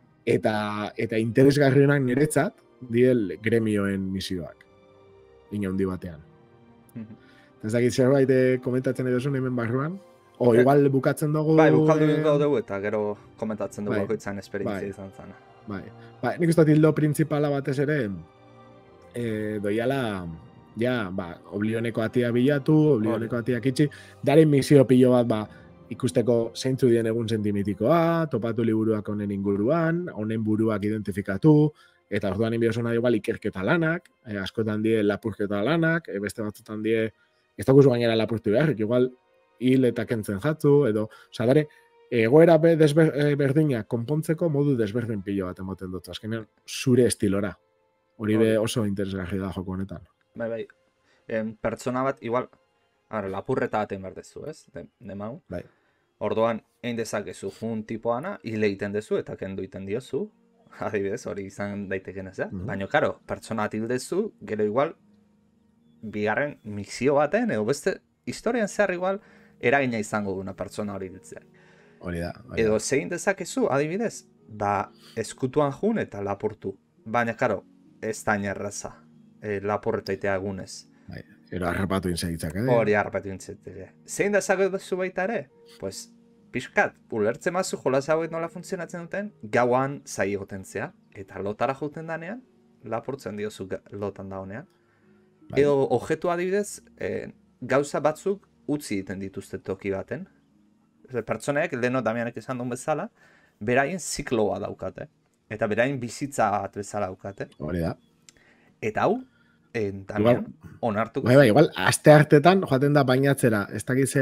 B: Eta interesgarrienak niretzat, diel gremioen misioak. Ina handi batean. Ez dakit zerbait komentatzen edo zuen hemen barruan? Igual bukatzen dugu...
C: Bai, bukaldu dugu eta gero komentatzen dugu bakoitzan esperientzia izan zana.
B: Bai, nik uste hildo printzipala batez ere, doiala... oblioneko atia bilatu, oblioneko atiak itxi, daren misio pilo bat, ikusteko zeintzu dien egun sentimitikoa, topatu liburuak honen inguruan, honen buruak identifikatu, eta orduan inbiosuna igual ikerketa lanak, askotan die lapurketa lanak, beste batzutan die, ez dakuzu gainera lapurtu beharrik, igual hil eta kentzen jatzu, edo, dare, egoera berdinak konpontzeko modu desberdin pilo bat emoten dut, azkenean zure estilora. Hori be oso interesgarri da joko honetan.
C: Bai. Pertsona bat, igual, lapurreta baten berdezu, ez? Demau.
B: Bai.
C: Orduan, egin dezakezu jun tipoana, hile egiten dezu eta kendu egiten diozu. Adibidez, hori izan daiteken ez, baina, karo, pertsona bat hildezu, gero igual, bigarren misio baten, edo beste, historian zehar igual, eragina izango duna pertsona hori hiltzea.
B: Hori da.
C: Edo, zegin dezakezu, adibidez, eskutuan jun eta lapurtu. Baina, karo, ez da inerraza. Lapurretaitea egunez.
B: Ero harrapatu intzaitzak,
C: Hori harrapatu intzaitzak. Zein da zagoezu baita ere? Pues, pixkat, ulertzen mazu jolaz hauek nola funtzionatzen duten, gauan zai egoten zea, eta lotara joten danean, lapurtzen diozu lotan da honean. Edo, objetu adibidez, gauza batzuk utzi egiten dituzte toki baten. Pertsoneak, leheno Damianek esan duen bezala, beraien zikloa daukate. Eta beraien bizitza bat bezala daukate.
B: Hori da.
C: Eta hau, Damian, onartuko.
B: Bai, igual, aste hartetan joaten da bainatzera. Ez dakiz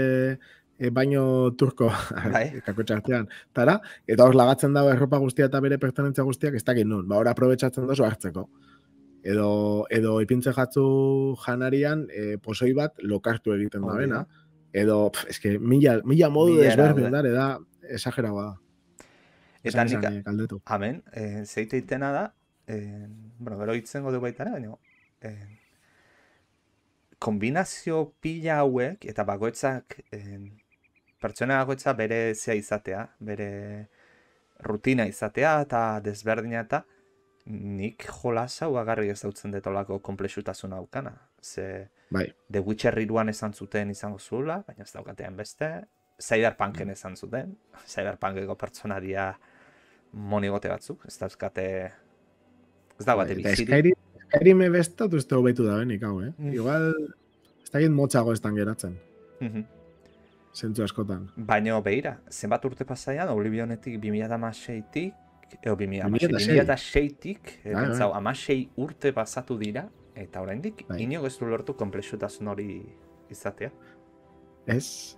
B: baino turko, kakotxa artean, tara, eta hor lagatzen dago erropa guztia eta bere pertenentzia guztiak ez dakit nun, hor aprobetsatzen dozu hartzeko. Edo ipintze jatzu janarian posoi bat lokartu egiten da bena, edo, eske, mila modu desberdin dara, da, esageragoa da.
C: Eta nik, amen, zeite itena da, gero hitzen godu baita, baina kombinazio pila hauek, eta bakoitzak, pertsona bakoitza bere zea izatea, bere rutina izatea, eta desberdina eta nik jolasa agarri ez dautzen detolako komplexutasuna aukana. Ze The Witcher 3-an esan zuten izango zuela, baina ez daukatean beste, Cyberpunken esan zuten, Cyberpunkeko pertsonaria monigote batzuk, ez dauzkate... Ez da bate bizirik.
B: Skyrime bestot uste hobetu da benik hau, Igual, ez da egin motxago estan geratzen. Zentzu askotan.
C: Baina behira, zenbat urte pasaian, Oblivionetik 2006-tik, 2006-tik, 16 urte pasatu dira, eta oraindik inoiz ez du lortu konplexutasun hori izatea.
B: Ez,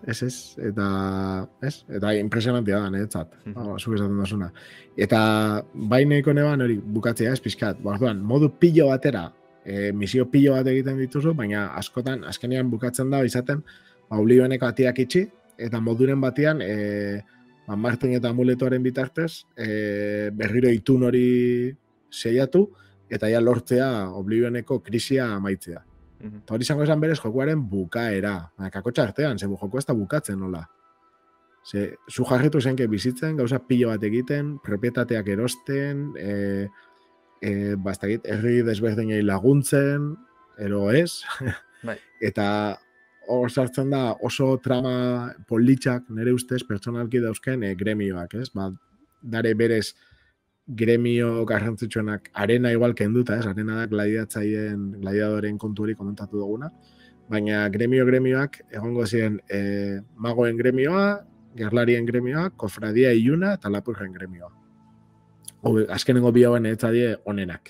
B: eta impresionantia da, niretzat, zuk esaten dozuna. Eta baineiko neban hori bukatzea ez pixkat, orduan, modu pilo batera, misio pilo bat egiten dituzu, baina askotan, azkenean bukatzen da izaten, Oblivioneko atiak itxi, eta moduren batean Martin eta Amuletoaren bitartez, berriro itun hori seiatu, eta ja lortzea Oblivioneko krisia amaitzea. Eta hori izango esan berez jokuaren bukaera. Kakotxa artean, ze joku ez da bukatzen nola. Ze, zu jarritu zenke bizitzen, gauza pilo bat egiten, propietateak erosten, bastakit, herri desberdinei laguntzen, ero ez. Eta hor sartzen da oso trama politxak nire ustez pertsonalki dauzken gremioak, ez? Dare berez gremio garrantzitsuenak arena igual kenduta, ez? Arena da gladiadoren konturi komentatu duguna, baina gremioak egongo ziren magoen gremioa, gerlarien gremioa, kofradia iluna eta lapurren gremioa. Azkenengo bi hauen etzadie onenak.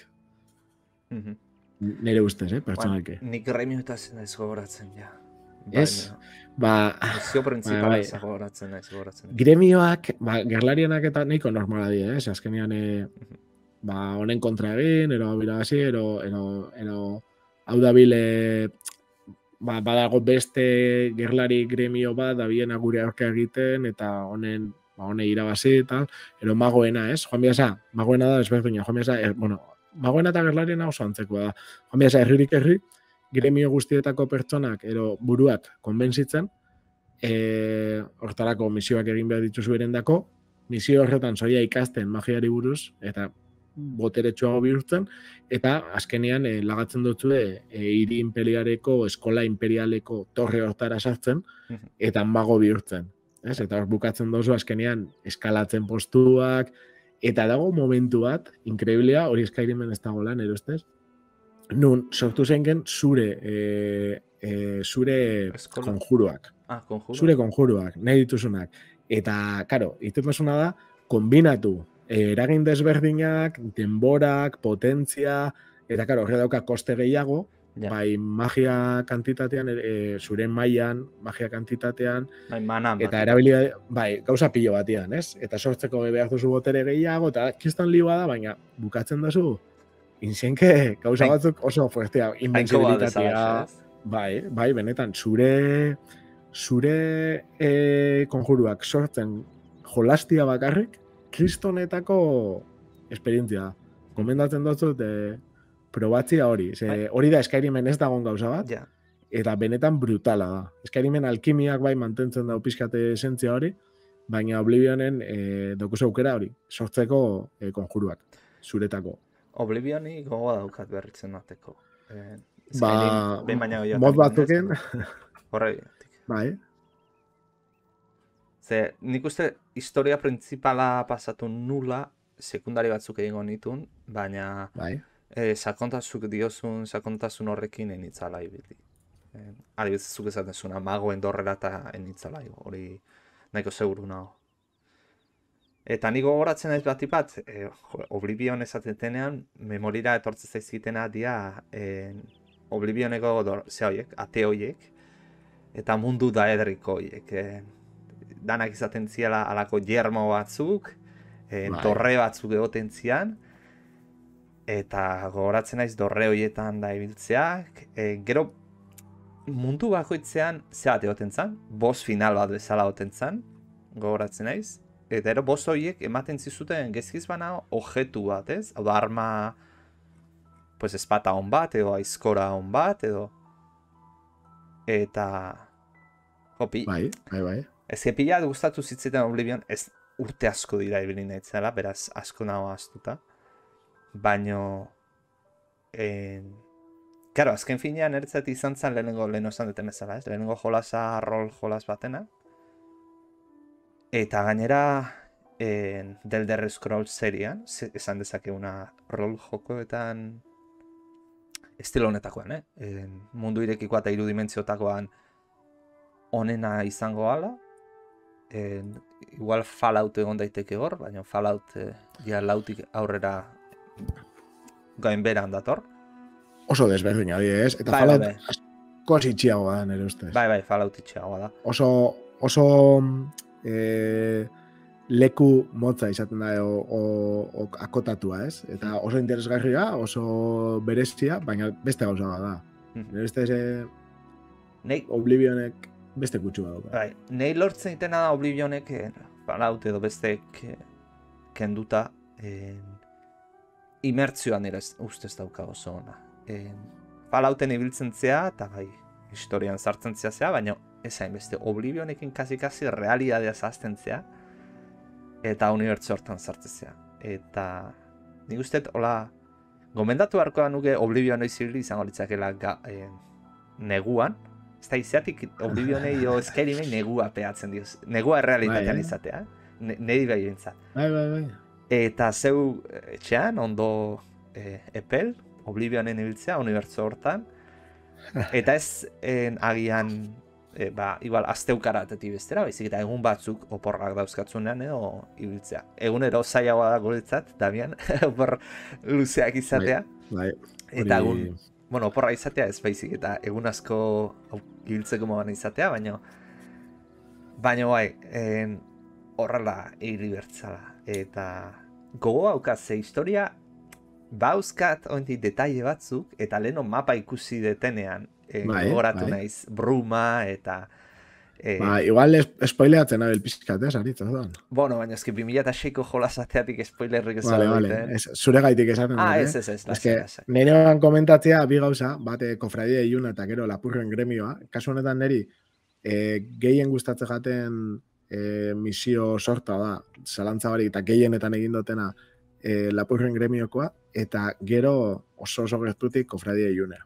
B: Nire ustez, pertsonalki.
C: Nik gremio eta ez gogoratzen, ja.
B: Ez?
C: Misio principala ez gogoratzen.
B: Gremioak, gerlarienak eta nahiko normala die, ez? Azkenean, honen kontra egin, ero birabazi, ero hau dabile, badago beste gerlari gremio bat, dabiena gure aurka egiten, eta honen irabazi, eta ero magoena, ez? Joan biasa, magoena da ezberdina, joan biasa, magoena eta gerlariena oso antzekoa da. Joan biasa, herririk herri, gremio guztietako pertsonak, ero buruak konbentzitzen, hortarako misioak egin behar dituzu berendako, misio horretan zoia ikasten magiari buruz, eta boteretsuago bihurtzen, eta azkenean lagatzen dutzu hiri imperialeko, eskola imperialeko torre hortara sartzen, eta mago bihurtzen. Ez? Eta hor bukatzen dozu azkenean eskalatzen postuak, eta dago momentu bat, inkreiblea, hori Skyrimen ez dago lan, erostez, nun sortu zengen zure konjuruak. Zure konjuruak, nahi dituzunak. Eta, karo, itetasuna da, kombinatu eragin desberdinak, denborak, potentzia, eta, karo, horre dauka koste gehiago, bai magia kantitatean, zure mailan, magia kantitatean, eta erabilia, bai, gauza pilo batian, ez? Eta sortzeko behar duzu botere gehiago, eta kiston liua da, baina bukatzen duzu, inzienke, gauza batzuk oso fuertea, inbensibilitatea, bai, benetan, zure konjuruak sortzen jolastia bakarrik, kristonetako esperientzia. Komendatzen dut, probatzia hori. Hori da Skyrimen ez dagoen gauza bat, eta benetan brutala da. Skyrimen alkimiak bai mantentzen dau pizkate esentzia hori, baina Oblivionen dokuzu aukera hori, sortzeko konjuruak, zuretako.
C: Oblivioni gogoa daukat berritzen bateko.
B: Mod batzuken.
C: Horregatik.
B: Bai.
C: Ze, nik uste historia principala pasatu nula, sekundari batzuk egingo nitun, baina sakontasun horrekin enitzala ibili. Adibidez zuk esaten zuna, magoen dorrera eta enitzala, hori nahiko seguru nago. Eta niko gogoratzen naiz bat, Oblivion esatetenean, memorira etortze zaizkitena dia Oblivioneko ate hoiek, eta mundu daedriko hoiek. Danak izaten ziala alako jermo batzuk, dorre batzuk egoten zian, eta gogoratzen naiz dorre hoietan da ibiltzeak, gero mundu bakoitzean zehat egoten zan, boss final bat bezala egoten zan, gogoratzen naiz, eta ero boss horiek ematen zizuten gezkiz bana objetu bat, ez? Hau da arma, pues espata hon bat, edo aizkora hon bat, edo... Eta... Hopi.
B: Bai.
C: Ez pila gustatu zitzeten Oblivion, ez urte asko dira ibili nahitzela, beraz asko nago astuta. Baino... Karo, azken finean ertzat izan zen lehen osan duten bezala, ez? Lehenengo jolasa rol jolas batena. Eta gainera, The Elder Scrolls serian, esan dezakeguna rol jokoetan estilo honetakoan, mundu irekikoa eta irudimentziotakoan onena izango ala. Igual Fallout egon daiteke hor, baina Fallout ja lautik aurrera gainberan dator.
B: Oso desberdina, ez? Eta Fallout asko itxiagoa da, nire ustez.
C: Bai, Fallout itxiagoa da.
B: Oso leku motza izaten da o akotatua, ez? Eta oso interesgarria, oso berezia, baina beste gauza da. Nire ustez Oblivionek beste kutsua da.
C: Bai, nahi lortzen itena da Oblivionek Fallout edo beste kenduta imertzioan ere ustez dauka oso ona. Fallouten ibiltzen zea, eta bai, historian sartzen zea, baina ezain beste Oblivionekin kasi realidadea zazten zea, eta unibertsu hortan sartzea. Eta nik usteet, hola, gomendatu beharko nuke Oblivionei zibili izango litzakela neguan, ez da izatik Oblivionei o Skyrimei negua peatzen dioz, negua errealitatean izatea, niri behi bintzat.
B: Bai.
C: Eta zeu etxean, ondo epel, Oblivionen ibiltzea, unibertsu hortan, eta ez agian, igual asteukaratetik bestera, baizik eta egun batzuk oporrak dauzkatzunean edo ibiltzea. Egunero zailagoa da guretzat, Damian, opor luzeak izatea.
B: Bai.
C: Eta egun, oporra izatea ez baizik, eta egun asko ibiltzeko modan izatea, baina bai, horrela iribertzala. Eta gogo haukaz, historia bauzkat ointi detaile batzuk, eta leheno mapa ikusi detenean, gogoratu naiz, bruma, eta...
B: igual spoileatzen nabil pizkat, aritza da.
C: Bueno, baina eski 2006ko jolasateatik spoilerrik ez
B: Vale. Zure gaitik esaten dut,
C: ez.
B: Nerean komentatzea bi gauza, bate kofradia iluna eta gero lapurren gremioa. Kasu honetan neri, gehien gustatzen jaten misio sorta da, zalantza barik eta gehienetan egin dutena lapurren gremiokoa, eta gero oso gertutik kofradia ilunea.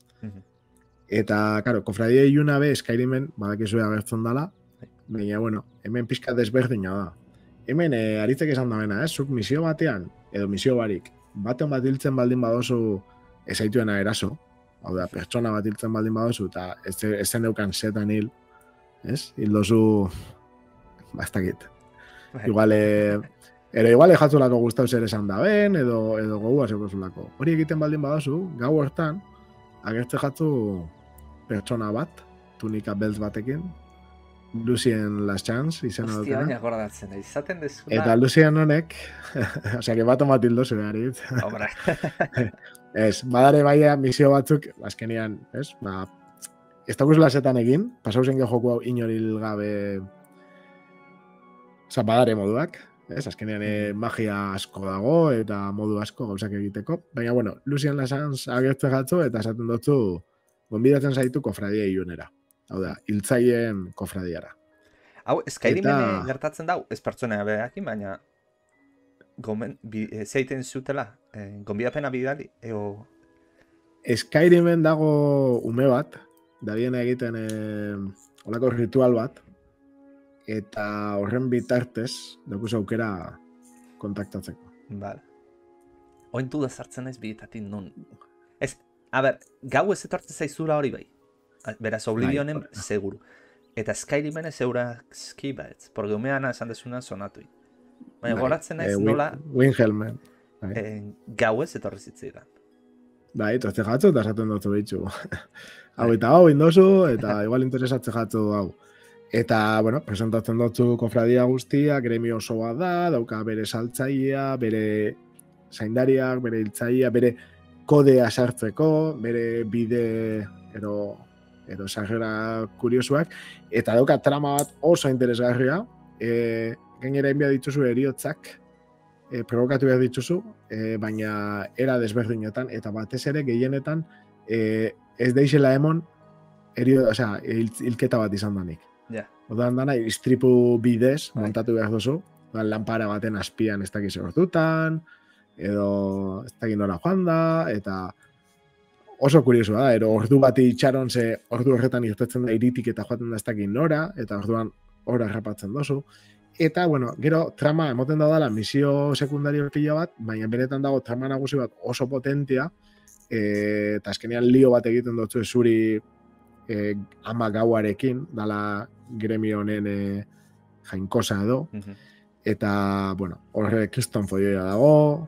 B: Eta, karo, kofradia iluna be Skyrimen badakizue agertzen dela, baina, bueno, hemen pixka desberdina da. Hemen, aritzek esan da bena, zuk misio batean, edo misio barik, baten bat hiltzen baldin badozu ezaituena eraso, hau da, pertsona bat hiltzen baldin badozu, eta ez zen eukan zetan hil, ez? Hil dozu, bastakit. Igual, igual jatzulako gustau zer esan da ben, edo gogua zekozulako. Hori egiten baldin badozu, gau hortan, agertze jatzu pertsona bat, tunika beltz batekin, Lucien Lachance izena dutena.
C: Hostia, baina gordatzen, izaten dezuna.
B: Eta Lucien honek, osea, que bat omatildo zure harit.
C: Hombre.
B: Ez, badare baia misio batzuk, azkenian, ez, ez daukuz lasetan egin, pasauzen geho joku hau inoril gabe, oza, badare moduak, ez, azkenean magia asko dago, eta modu asko gauzak egiteko, baina, bueno, Lucien Lachance agertzen jatzu, eta esaten dutzu, gonbidatzen zaitu kofradia ilunera. Hau da, hiltzaien kofradiara.
C: Hau, Skyrimen gertatzen dau, ez pertsonea behakin, baina zeiten zutela, gonbidapena bidali,
B: Skyrimen dago ume bat, dabiena egiten olako ritual bat, eta horren bitartez, daukuz aukera kontaktatzeko.
C: Vale. Ointu da sartzen naiz bietatik non. Ez, a ber, gau ez etortzen zaizura hori bai. Beraz, Oblivionen seguru. Eta Skyrimen ez eurazki baitz, porque umeana esan desuna sonatu. Baina goratzen naiz nola...
B: Windhelmen.
C: Gau ez etorri zitzaidan.
B: Bai, tortze jatzu eta esaten dutzu behitzu. Hau eta hau indozu, eta igual interesatze jatzu hau. Eta, bueno, presentatzen dutzu kofradia guztia, gremio osoa da, dauka bere saltzaia, bere zaindariak, bere hiltzaia, bere kodea sartzeko, bere bide edo sarrera kuriosuak, eta dauka trama bat oso interesgarria, gainera enbia dituzu eriotzak, provokatu behar dituzu, baina era desberdinetan, eta batez ere gehienetan ez deixela emon hilketa bat izan danik. Odan dana, istripu bidez montatu behar duzu, lanpara baten azpian ez dakiz hortutan, edo ez dakiz nora joan da, eta oso kuriosua da, ero ordu bati itxaron ze ordu horretan irtetzen da iritik eta joaten da ez dakiz nora, eta orduan hor harrapatzen dozu. Eta, bueno, gero trama emoten da dela misio sekundario pila bat, baina benetan dago trama nagusi bat oso potentia, eta azkenean lio bat egiten dutzu zuri ama gauarekin, dala gremio honen jainkosa edo, eta, bueno, horre kriston foioia dago,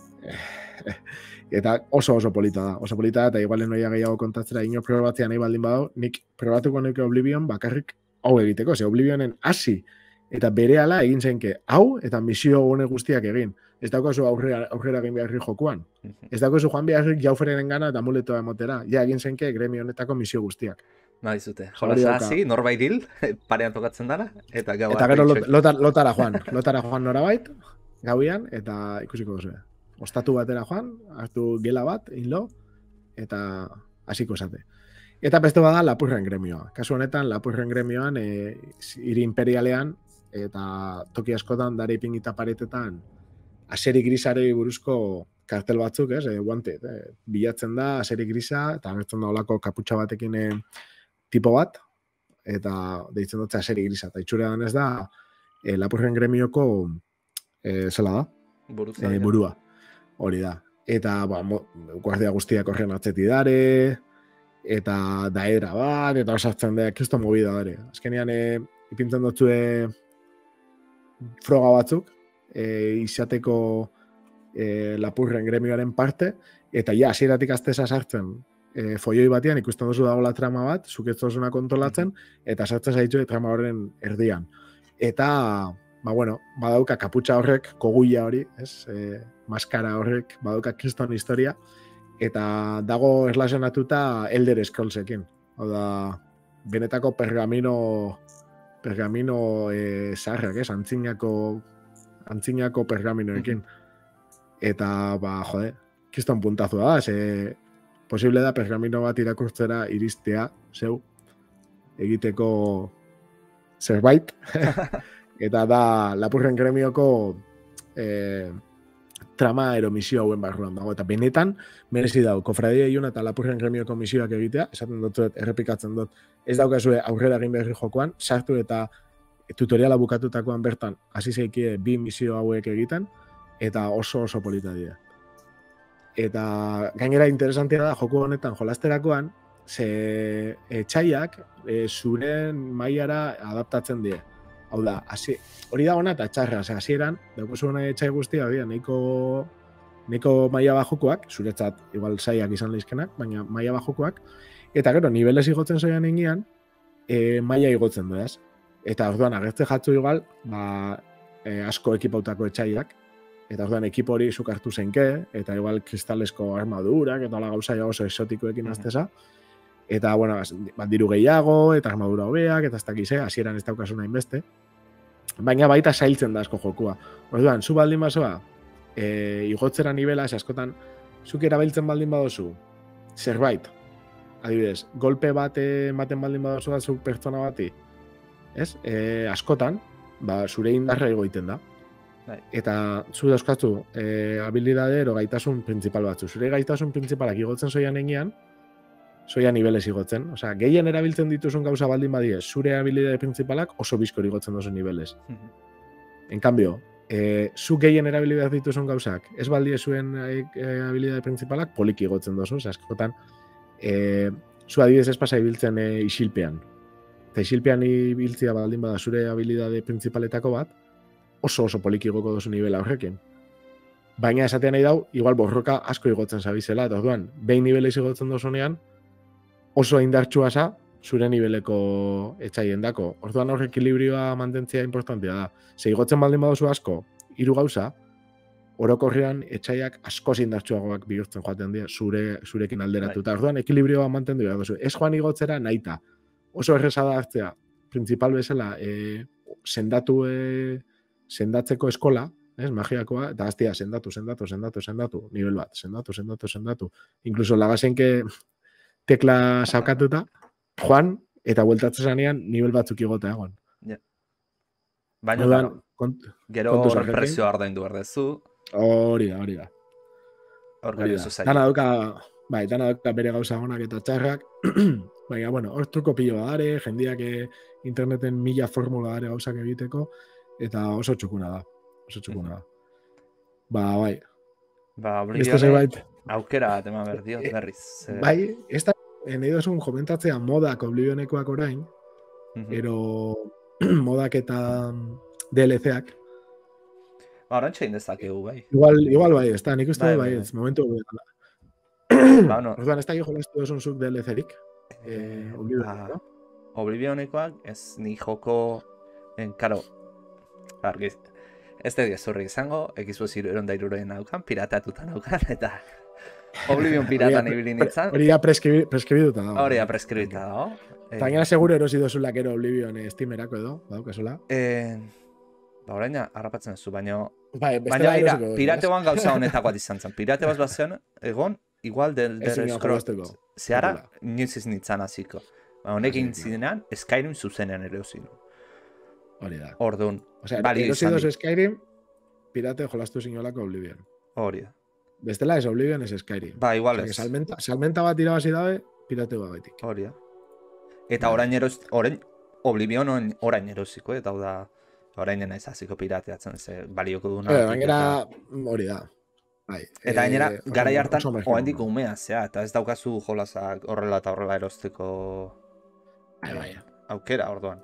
B: eta oso polita da, eta igualen noia gehiago kontatzera inor probatzea nahi baldin badau, nik probatuko nuke Oblivion bakarrik hau egiteko, ze Oblivionen hasi eta berehala egin zenke hau eta misio honek guztiak egin. Ez daukazu aurrera egin beharri jokuan. Ez daukazu joan beharrik jauferenen gana eta amuletoa emotera. Ja egin zenke gremio honetako misio guztiak.
C: Badizute.
B: Hori
C: Jolasa
B: dauka.
C: hasi, norbait hil, parean tokatzen dara, eta gau
B: Eta
C: arte
B: gero
C: itxoin.
B: lotara joan norabait, gauian, eta ikusiko duzu. Ostatu batera joan, hartu gela bat, hinlo, eta hasiko esate. Eta beste bada lapurren gremioa. Kasu honetan, lapurren gremioan, hiri imperialean, eta toki askotan, dare ipingita paretetan, aseri grisari buruzko kartel batzuk, wanted, bilatzen da aseri grisa, eta agertzen da olako kaputxa batekin tipo bat, eta deitzen dut aseri grisa. Eta itxure danez da, lapurren gremioko, zela da? Burua. Hori da. Eta, guardia guztiak horren atzeti dare, eta daedra bat, eta osartzen da, kristo movida dare. Azkenean, ipintzen dutzue froga batzuk, izateko lapurren gremioaren parte, eta ja, hasieratik azteza sartzen, foioi batean ikusten duzu dagoela trama bat, zuketzosuna kontrolatzen, eta sartzen zaitu trama horren erdian. Eta, badauka kaputxa horrek, koguia hori, maskara horrek, badauka kriston historia, eta dago erlazionatuta Elder Scrollsekin. Hau da, benetako pergamino zaharrak, antzinako pergaminoekin. Eta, kriston puntazua da, posible da pergamino bat irakurtzera iristea, zeu, egiteko zerbait, eta da lapurren gremioko trama eromisio hauen barruan dago, eta benetan merezi dago, kofradia iuna eta lapurren gremioko misioak egitea, esaten dut, errepikatzen dut, ez daukazue aurrera egin berri jokoan, sartu eta tutoriala bukatutakoan bertan, hasi zeikie 2 misio hauek egiten, eta oso polita dira. Eta gainera interesantia da, joko honetan jolasterakoan, ze etxaiak zuren mailara adaptatzen die. Hau da, hori da ona eta txarra, hasieran daukazu etxai guztia, nahiko maila bajokoak, zuretzat igual saiak izan leizkenak, baina maila bajokoak, eta gero, niveles igotzen zoian ingian, maila igotzen du, ez? Eta orduan, agertze jatzu igual, asko ekipautako etxaiak, eta orduan ekipo hori zuk hartu zenke, eta igual kristalesko armadurak, eta hola gauza oso exotikoekin azteza, eta, diru gehiago, eta armadura hobeak, eta ez dakize, hasieran ez daukasuna inbeste, baina baita sailtzen da asko jokua. Orduan, zu baldin bazoa, igotzera nivela, askotan, zuk erabiltzen baldin badozu, zerbait, adibidez, golpe bat ematen baldin badozu da zuk pertsona bati, ez? Askotan, zure indarra egoiten da. Eta zu dauzkatzu habilidade ero gaitasun principal batzu. Zure gaitasun principalak igotzen zoian enean, zoian niveles igotzen. Osea, gehien erabiltzen dituzun gauza baldin badie, zure habilidade principalak oso bizkor igotzen dozu niveles. En cambio, zu gehien erabilidad dituzun gauzak, ez baldie zuen habilidade principalak, poliki igotzen dozu. Osea, askotan, zu adibidez ez pasa ibiltzen isilpean. Eta isilpean ibiltzia baldin bada zure habilidade principaletako bat, oso poliki igoko dozu nivela horrekin. Baina esatean nahi dau, igual borroka asko igotzen zabizela, eta orduan, behin niveles igotzen dozunean, oso indartsua za, zure niveleko etxaien dako. Orduan hor ekilibrioa mantentzea importantea da. Ze igotzen baldin badozu asko, 3 gauza, orokorrean etxaiak asko indartsuagoak bihurtzen joaten dira, zurekin alderatuta. Orduan ekilibrioa mantendu behar duzu. Ez joan igotzera nahita. Oso erreza da hartzea, principal bezala, sendatzeko eskola, magiakoa, eta gaztia, sendatu, nivel bat, sendatu. Inkluso lagasenke tekla saukatuta, joan, eta bueltatzen zanean, nivel batzuk igotea egon.
C: Baina, gero represio ardaindu berdezu.
B: Hori da. Dana dauka bere gauza honak eta txarrak, baina, hor truko pilo dare, jendiak interneten 1000 formula dare gauzak egiteko, eta oso txukuna da. Bai.
C: Oblivionek aukera bat eman behar diot berriz.
B: Bai, ez da, nahi dozun komentatzea modak Oblivionekoak orain, ero modak eta DLC-ak.
C: Horantxe indezakegu, bai.
B: Igual bai, ez da, nik uste bai, ez momentu gudetala. Orduan, ez da jolastu dozun zuk DLC-rik.
C: Oblivionekoak ez ni joko, karo, ez da diezurri izango, Xbox 360 naukan, piratatuta naukan, eta Oblivion piratan ibili nintzen.
B: Hori da preskribiduta dago.
C: Hori da preskribita dago.
B: Eta gainera seguro erosi dozula gero Oblivion Steamerako edo, badaukazola.
C: Ba, orain harrapatzen ez zu, baina
B: Bai,
C: baina ira, pirateoan gauza honetako bat izan zen. Pirateoaz bat zen, egon, igual del Scrolls. Zehara, inoiz ez nintzen hasiko. Honekin zinean, Skyrim zuzenean ere hozin.
B: Hori da.
C: Orduan,
B: osea,
C: balio
B: erosi
C: izan
B: doz
C: dit.
B: Skyrim, pirate jolastu zinolako Oblivion.
C: Hori da.
B: Bestela ez Oblivion ez Skyrim.
C: Ba, igual
B: Osea,
C: ez.
B: salmenta bat irabazi dabe, pirate bagaitik.
C: Hori da. Eta orain Oblivion orain erosiko, eta hau da, orain naiz hasiko pirateatzen, ze balioko duna.
B: Gainera, hori da. Bai,
C: eta gainera, garai hartan,
B: oso mejor,
C: oraindik umea, zea, eta ez daukazu jolasak horrela eta horrela erosteko
B: bai.
C: aukera, orduan.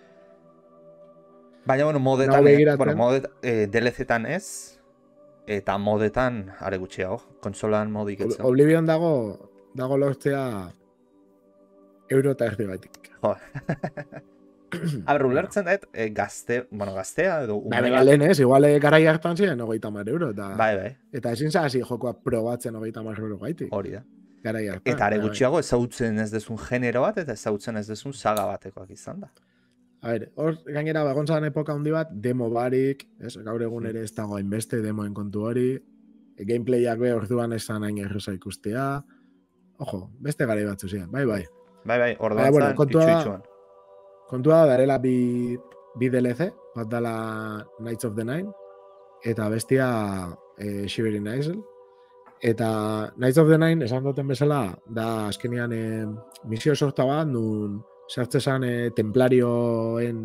C: Baina, bueno, modetan,
B: Nago begiratzen.
C: DLC-tan ez, eta modetan are gutxiago, konsolan modik etzen.
B: Oblivion dago lortzea euro eta erdi baitik.
C: Jo. Aber, ulertzen dut, gaztea edo
B: Bai, lehen ez, igual garai hartan ziren 30 euro. Eta,
C: Bai.
B: eta ezin zahasi jokoa probatzen 30 euro gaitik.
C: Hori da.
B: Garai hartan.
C: Eta are
B: bai.
C: gutxiago ezagutzen ez dezun genero bat, eta ezagutzen ez dezun saga batekoak izan da.
B: A ber, hor gainera bagontzan epoka handi bat, demo barik, ez, gaur egun ere ez dago hainbeste demoen kontu hori, gameplayak be orduan esan hain errosa ikustea, ojo, beste garai batzu ziren, bai.
C: Bai, orduan
B: bueno,
C: zan, itxuan.
B: Kontua darela bi DLC, bat dala Knights of the Nine, eta bestia Shivering Isle. Eta Knights of the Nine, esan duten bezala, da azkenean misio sorta bat, nun sartzezan templarioen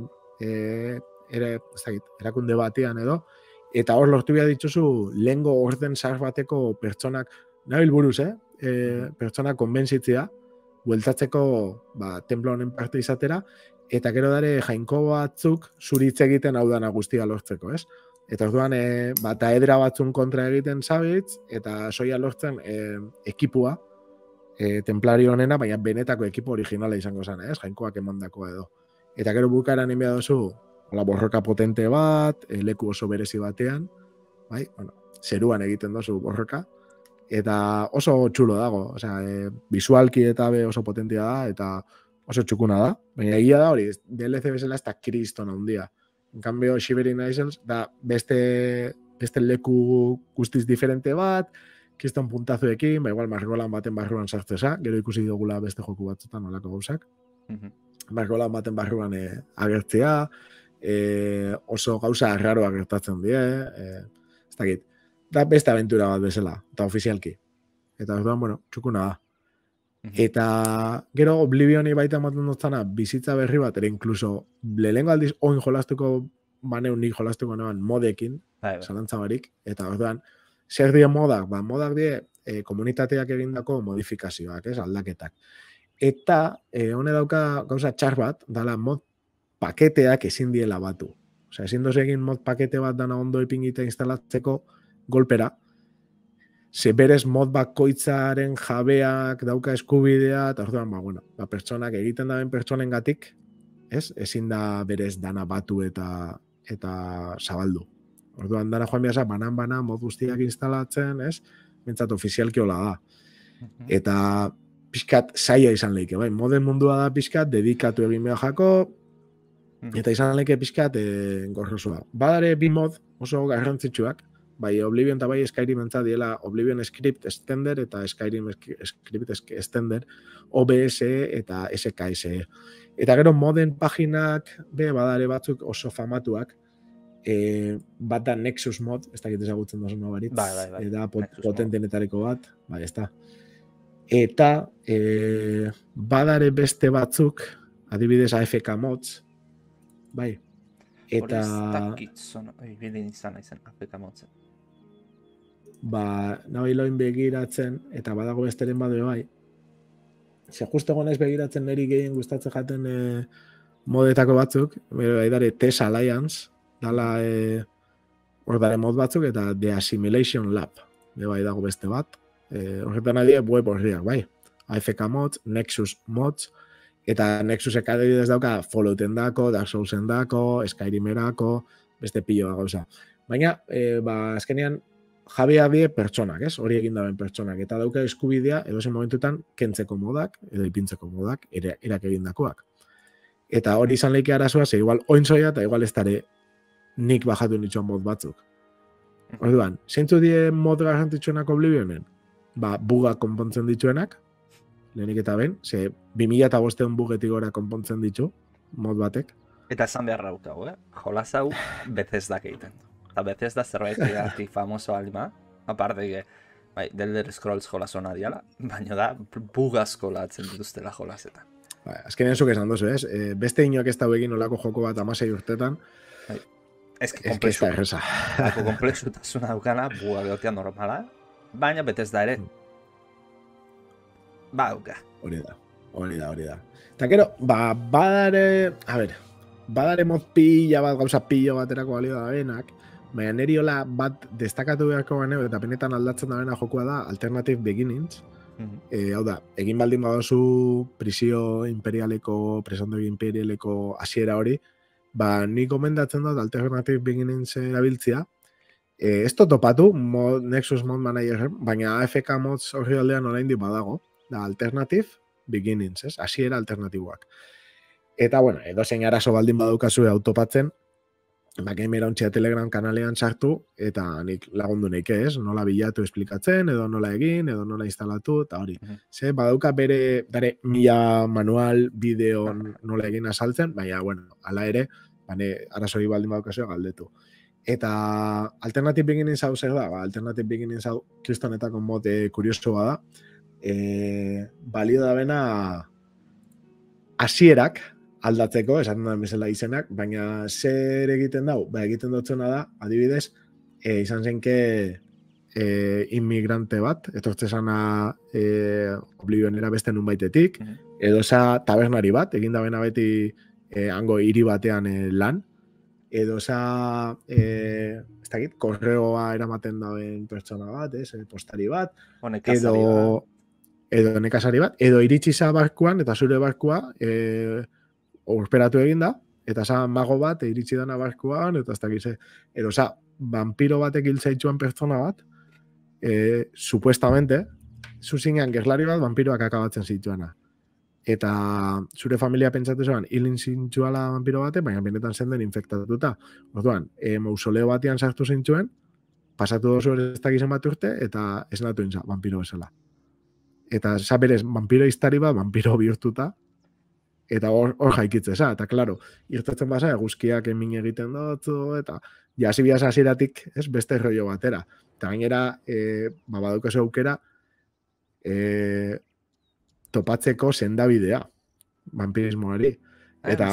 B: erakunde batean edo, eta hor lortu behar dituzu lehengo orden zahar bateko pertsonak, nabil buruz, pertsonak konbentzitzea, bueltatzeko templo honen parte izatera, eta gero dare jainko batzuk zuritz egiten hau dana guztia lortzeko, ez? Eta orduan, taedra batzun kontra egiten zabitz, eta soia lortzen ekipua, templario honena, baina benetako ekipo originala izango zen, ez? Jainkoak emandakoa edo. Eta gero bukaeran inbea dozu, borroka potente bat, leku oso berezi batean, bai? Bueno, zeruan egiten dozu borroka, eta oso txulo dago, osea, visualki eta be oso potentia da, eta oso txukuna da, baina egia da hori, DLC bezala ez da kriston handia. En cambio, Shivering Isles da beste leku guztiz diferente bat, kriston puntazuekin, igual margolan baten barruan sartzeza, gero ikusi dugula beste joku batzutan olako gauzak. Margolan baten barruan agertzea, oso gauza arraroa gertatzen die, ez dakit, da beste aventura bat bezala, eta ofizialki. Eta orduan, bueno, txukuna da. Eta gero Oblivioni baita ematen dutzana bizitza berri bat, ere inkluso lehengo aldiz oin jolastuko baneun nik jolastuko neban modekin, zalantza barik, eta orduan, zer die modak? Modak die komunitateak egindako modifikazioak, aldaketak. Eta hone dauka gauza txar bat, dala mod paketeak ezin diela batu. Osea, ezin doz egin mod pakete bat dana ondo ipingita instalatzeko golpera, ze berez mod bakoitzaren jabeak dauka eskubidea, eta orduan, pertsonak egiten daben pertsonengatik, ezin da berez dana batu eta zabaldu. Orduan, dana joan behar banan mod guztiak instalatzen, bentsat ofizialki hola da. Eta pixkat zaila izan leike, bai, moden mundua da pixkat, dedikatu egin behar jako, eta izan leike pixkat gorrosua. Badare bi mod oso garrantzitsuak, bai Oblivion eta bai Skyrim entza diela Oblivion Script Extender eta Skyrim Script Extender, OBS eta SKSE. Eta gero moden paginak badare batzuk oso famatuak, bat da Nexus mod, ez dakit ezagutzen dozu baritz, eta potentenetareko bat, ez da. Eta badare beste batzuk, adibidez AFK mods, bai. Eta
C: hori ez bilin izan aizen AFK modzen.
B: Nahi loin begiratzen, eta badago besteren badu bai. Ze justo gonez begiratzen niri gehien gustatzen jaten modetako batzuk, baidare TES Alliance, dala hor mod batzuk, eta The Assimilation Lab, bai dago beste bat. Horretan adie web horriak, bai. AFK mods, Nexus mods, eta Nexusek adibidez dauka Fallouten dako, Dark Soulsen dako, Skyrimerako, beste piloa gauza. Baina, azkenean, jabeak die pertsonak, ez? Hori egin daben pertsonak. Eta dauka eskubidea, edozen momentutan, kentzeko modak, edo ipintzeko modak, erak egindakoak. Eta hori izan leike arazoa, ze igual ointzoia, eta igual ez dare nik bajatu nitxoan mod batzuk. Orduan, zeintzu die mod garrantzitsuenak Oblivionen? Ba, buga konpontzen dituenak, lehenik eta ben, ze 2005 bugetik gora konpontzen ditu, mod batek.
C: Eta esan behar rautago, jolas hau Bethesdak egiten du. Eta Bethesda zerbait egatik famoso alima, aparte, bai, Elder Scrolls jolas hona diala, baina da, bugazko latzen dituztela jolasetan.
B: Bai, azkenean zuk esan duzu, ez? Beste inoak ez da egin olako joko bat 16 urtetan,
C: bai. Ez
B: da erresa.
C: Komplexutasuna daukana, buga geotia normala, baina Bethesda ere, dauka.
B: Hori da. Eta gero, badare mod pila bat, gauza pilo baterako balio da benak, baina neriola bat destakatu beharko ganeo, eta benetan aldatzen da bena jokoa da Alternative Beginnings. Hau da, egin baldin badozu prisio imperialeko, presondegi imperialeko hasiera hori, ba, nik gomendatzen dut Alternative Beginnings erabiltzia. Ez topatu, Nexus Mod Manager, baina AFK mods horri aldean oraindik badago, da Alternative Beginnings, ez? Hasiera alternatiboak. Eta, bueno, edozein arazo baldin badaukazu autopatzen, ba, Gamerauntxea Telegram kanalean sartu, eta nik lagundu neik ez, nola bilatu esplikatzen, edo nola egin, edo nola instalatu, eta hori. Ze, badauka dare 1000 manual, bideo nola egin azaltzen, baina, bueno, ala ere, bane, arazori baldin badaukazu galdetu. Eta Alternative Beginnings hau zer da, Alternative Beginnings hau kristonetako mote kurioso bada, balio da bena hasierak aldatzeko, esaten da bezala izenak, baina zer egiten dau? Ba, egiten dutzena da, adibidez, izan zenke inmigrante bat, etortze zana Oblivionera beste nun baitetik, edo eza tabernari bat, egin da bena beti hango hiri batean lan, edo eza, ez dakit, korreoa eramaten dauen pertsona bat, postari bat, edo nekazari bat, edo iritsi za barkuan, eta zure barkua urperatu egin da, eta za mago bat iritsi dana barkuan, eta ez dakiz, edo za, vampiro batek hiltzaitzuan pertsona bat, supuestamente, zuzinean gerlari bat vampiroak akabatzen zituena. Eta zure familia pentsatu zean, hilin zintzuala vampiro bate, baina benetan zenden infektatuta. Orduan, mausoleo batean sartu zintzuen, pasatu dozu ez dakizen bat urte, eta esnatu intza, vampiro bezala. Eta zaberez, vampiro iztari bat, vampiro bihurtuta, eta hor jaikitzeza, eta klaro, irtetzen basa, eguzkiak emin egiten dutzu, eta jasi biaz hasieratik, ez, beste rollo batera. Eta gainera, badaukazu aukera, topatzeko sendabidea, vampirismoari. Eta,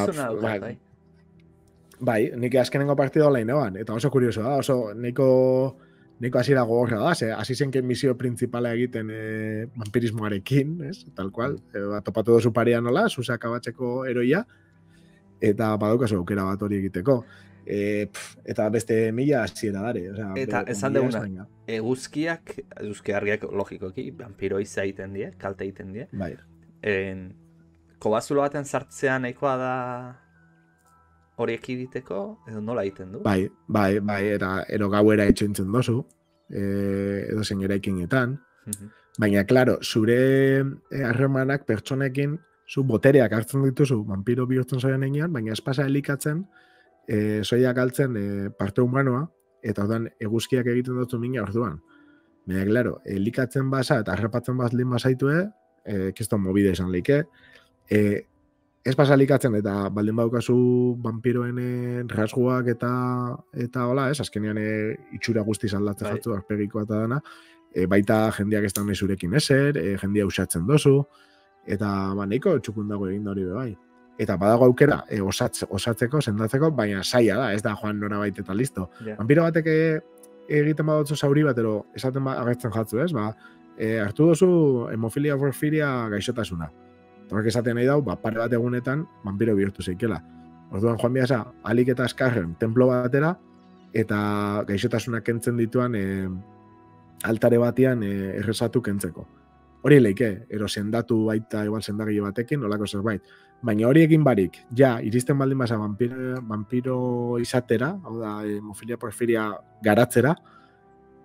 B: bai, nik azkenengo partido online eban, eta oso kurioso da, oso neko hasiera gogorra da, hasi zenken misio principala egiten vampirismoarekin, ez, tal cual, topatu dozu paria nola, zuze akabatzeko eroia, eta badaukazu aukera bat hori egiteko. Eta beste 1000 hasiera dare.
C: Eta esan duguna, eguzkiak argiak logikoki, vampiro izaiten die, kalte egiten die.
B: Bai.
C: Kobazulo baten sartzean nahikoa da horiek egiteko, edo nola egiten du?
B: Bai, eta ero gauera etxointzen dozu, edo zein eraikinetan. Baina, klaro, zure harremanak pertsonekin zu botereak hartzen dituzu vampiro bihurtzen zoian enean, baina espasa elikatzen, zoiak galtzen parte humanoa, eta orduan eguzkiak egiten dutzu mina orduan. Baina, klaro, elikatzen basa eta harrapatzen bazlin basaitue, kiston mobide esan leike, ez pasa elikatzen eta baldin badukazu vampiroen rasguak eta hola, ez, azkenean itxura guztiz aldatzen jatzu, arpegikoa eta dana, baita jendeak ez da nahi zurekin eser, jendia usatzen dozu, eta nahiko txukundago egin da hori bai. Eta badago aukera osatzeko, sendatzeko, baina saia da, ez da joan nora baita eta listo. Vampiro batek egiten badotzu zauri bat, ero esaten agertzen jatzu, ez? Hartu dozu hemofilia porfiria gaixotasuna. Horrek esaten nahi dau, pare bat egunetan vampiro bihurtu zeikela. Orduan joan biasa, alik eta askarren templo batera, eta gaixotasunak kentzen dituan altare batean errezatu kentzeko. Hori leike, ero sendatu baita igual sendagile batekin, olako zerbait. Baina hori egin barik, ja, iristen baldin basa vampiro izatera, hau da, hemofilia porfiria garatzera,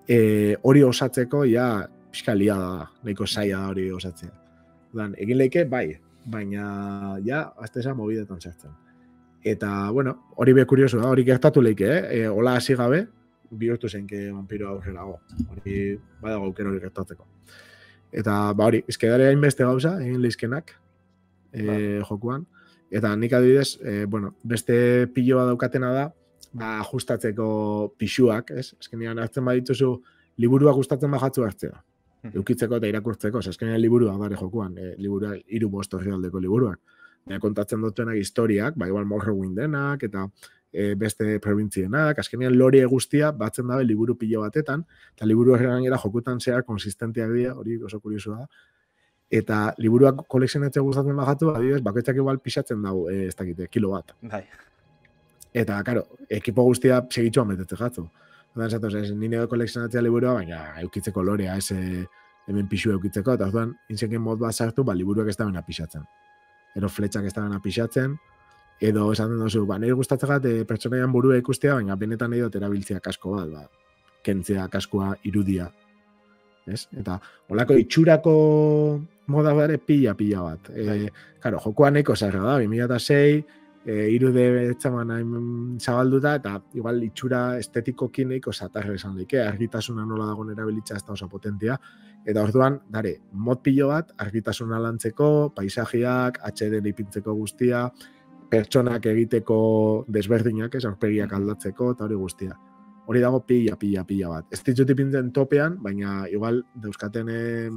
B: hori osatzeko ja pixkalia da, nahiko zaila da hori osatzea. Dan, egin leike, bai, baina ja, azte esan mobidetan sartzen. Eta, bueno, hori be kurioso da, hori gertatu leike, hola hasi gabe, bihurtu zenke vampiro aurrerago. Hori badago aukera hori gertatzeko. Eta, ba hori, izkedare hainbeste gauza, egin leizkenak, jokuan. Eta nik adibidez, bueno, beste piloa daukatena da, ba, ajustatzeko pixuak, ez? Azkenean hartzen badituzu, liburuak gustatzen bajatzu hartzea. Eukitzeko eta irakurtzeko, azkenean liburuak bare jokuan, liburua 3-5 orrialdeko liburuak. Kontatzen dutenak historiak, ba, igual Morrowind denak, eta beste provintzienak, azkenean lore guztia batzen dabe liburu pilo batetan, eta liburu horregan gainera jokutan zehar konsistenteak dira, hori oso kuriosua da. Eta liburuak kolekzionatzea gustatzen bajatu, adibidez, bakoitzak igual pixatzen dago, ez dakite, kilo bat.
C: Bai.
B: Eta, karo, ekipo guztia segitxuan betetze jatzu. Odan zatoz, ez nire kolekzionatzea liburua, baina eukitzeko lorea, ez hemen pixu eukitzeko, eta orduan, inzeken mod bat sartu, ba, liburuak ez da bena pixatzen. Ero fletxak ez da bena pixatzen, edo esaten duzu, ba, nire gustatzegat pertsonaian burua ikustea, baina benetan nahi dut erabiltzea kasko bat, ba, kentzea kaskoa irudia. Ez? Eta holako itxurako moda bare pila bat. Karo, jokoa nahiko zarra da, 2006, irude etxaman hain zabalduta, eta igual itxura estetikoki nahiko zatarra esan daike, argitasuna nola dagoen erabilitza ez da oso potentia, eta orduan, dare, mod pilo bat, argitasuna lantzeko, paisajiak, HD ipintzeko guztia, pertsonak egiteko desberdinak, ez, aurpegiak aldatzeko, eta hori guztia. Hori dago pila bat. Ez ditut ipintzen topean, baina igual dauzkaten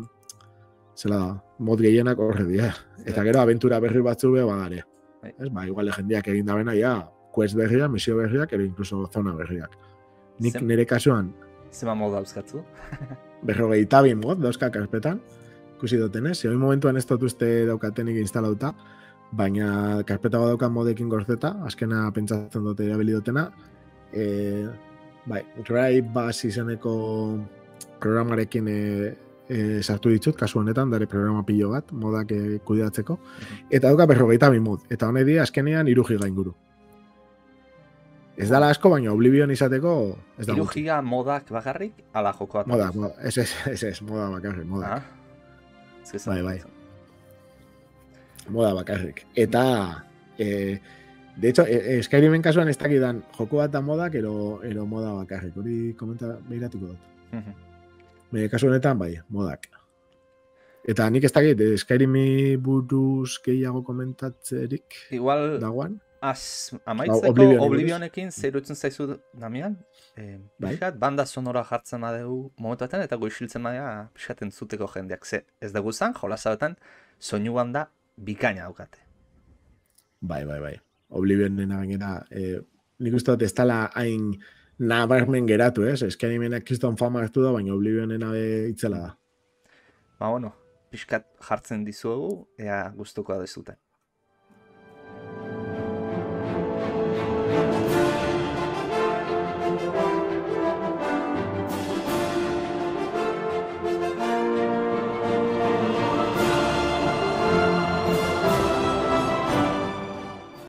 B: zela da, mod gehienak horre dira. Eta gero abentura berri batzu be badare. Ez, ba, igual legendiak egin da bena, ja, quest berriak, misio berriak, ero incluso zona berriak. Nik nire kasuan...
C: Zema mod dauzkatzu?
B: 52 mod dauzka karpetan, ikusi dutenez, hori momentuan ez dut uste daukatenik instalauta, baina karpeta bat daukan modekin gorzeta, azkena pentsatzen dute erabili dutena, bai, Raybas izeneko programarekin sartu ditut, kasu honetan, dare programa pilo bat, modak kudeatzeko, eta dauka 52 mod, eta honek dira azkenean 3 giga inguru. Ez dala asko, baina Oblivion izateko ez da
C: 3 giga modak bakarrik, ala joko bat?
B: Modak, ez, moda bakarrik, modak. Bai. Moda bakarrik. Eta, de hecho, Skyrimen kasuan ez dakidan joko bat da modak, ero moda bakarrik. Hori komenta behiratuko dut. Kasu honetan, bai, modak. Eta nik ez dakit, Skyrimi buruz gehiago komentatzerik
C: igual,
B: dagoan?
C: Amaitzeko Oblivionekin zeirutzen zaizu Damian, pixkat, banda sonora jartzen badegu momentuetan, eta goixiltzen badea pixkat entzuteko jendeak. Ze, ez dugu zan, jolazabetan, soinu banda bikaina daukate.
B: Bai. Oblivionen gainera, nik uste dut ez dela hain nabarmen geratu, ez? Skyrimenak kriston fama hartu da, baina Oblivionen itzela da.
C: Ba, bueno, pixkat jartzen dizuegu, ea gustuko da dezuten.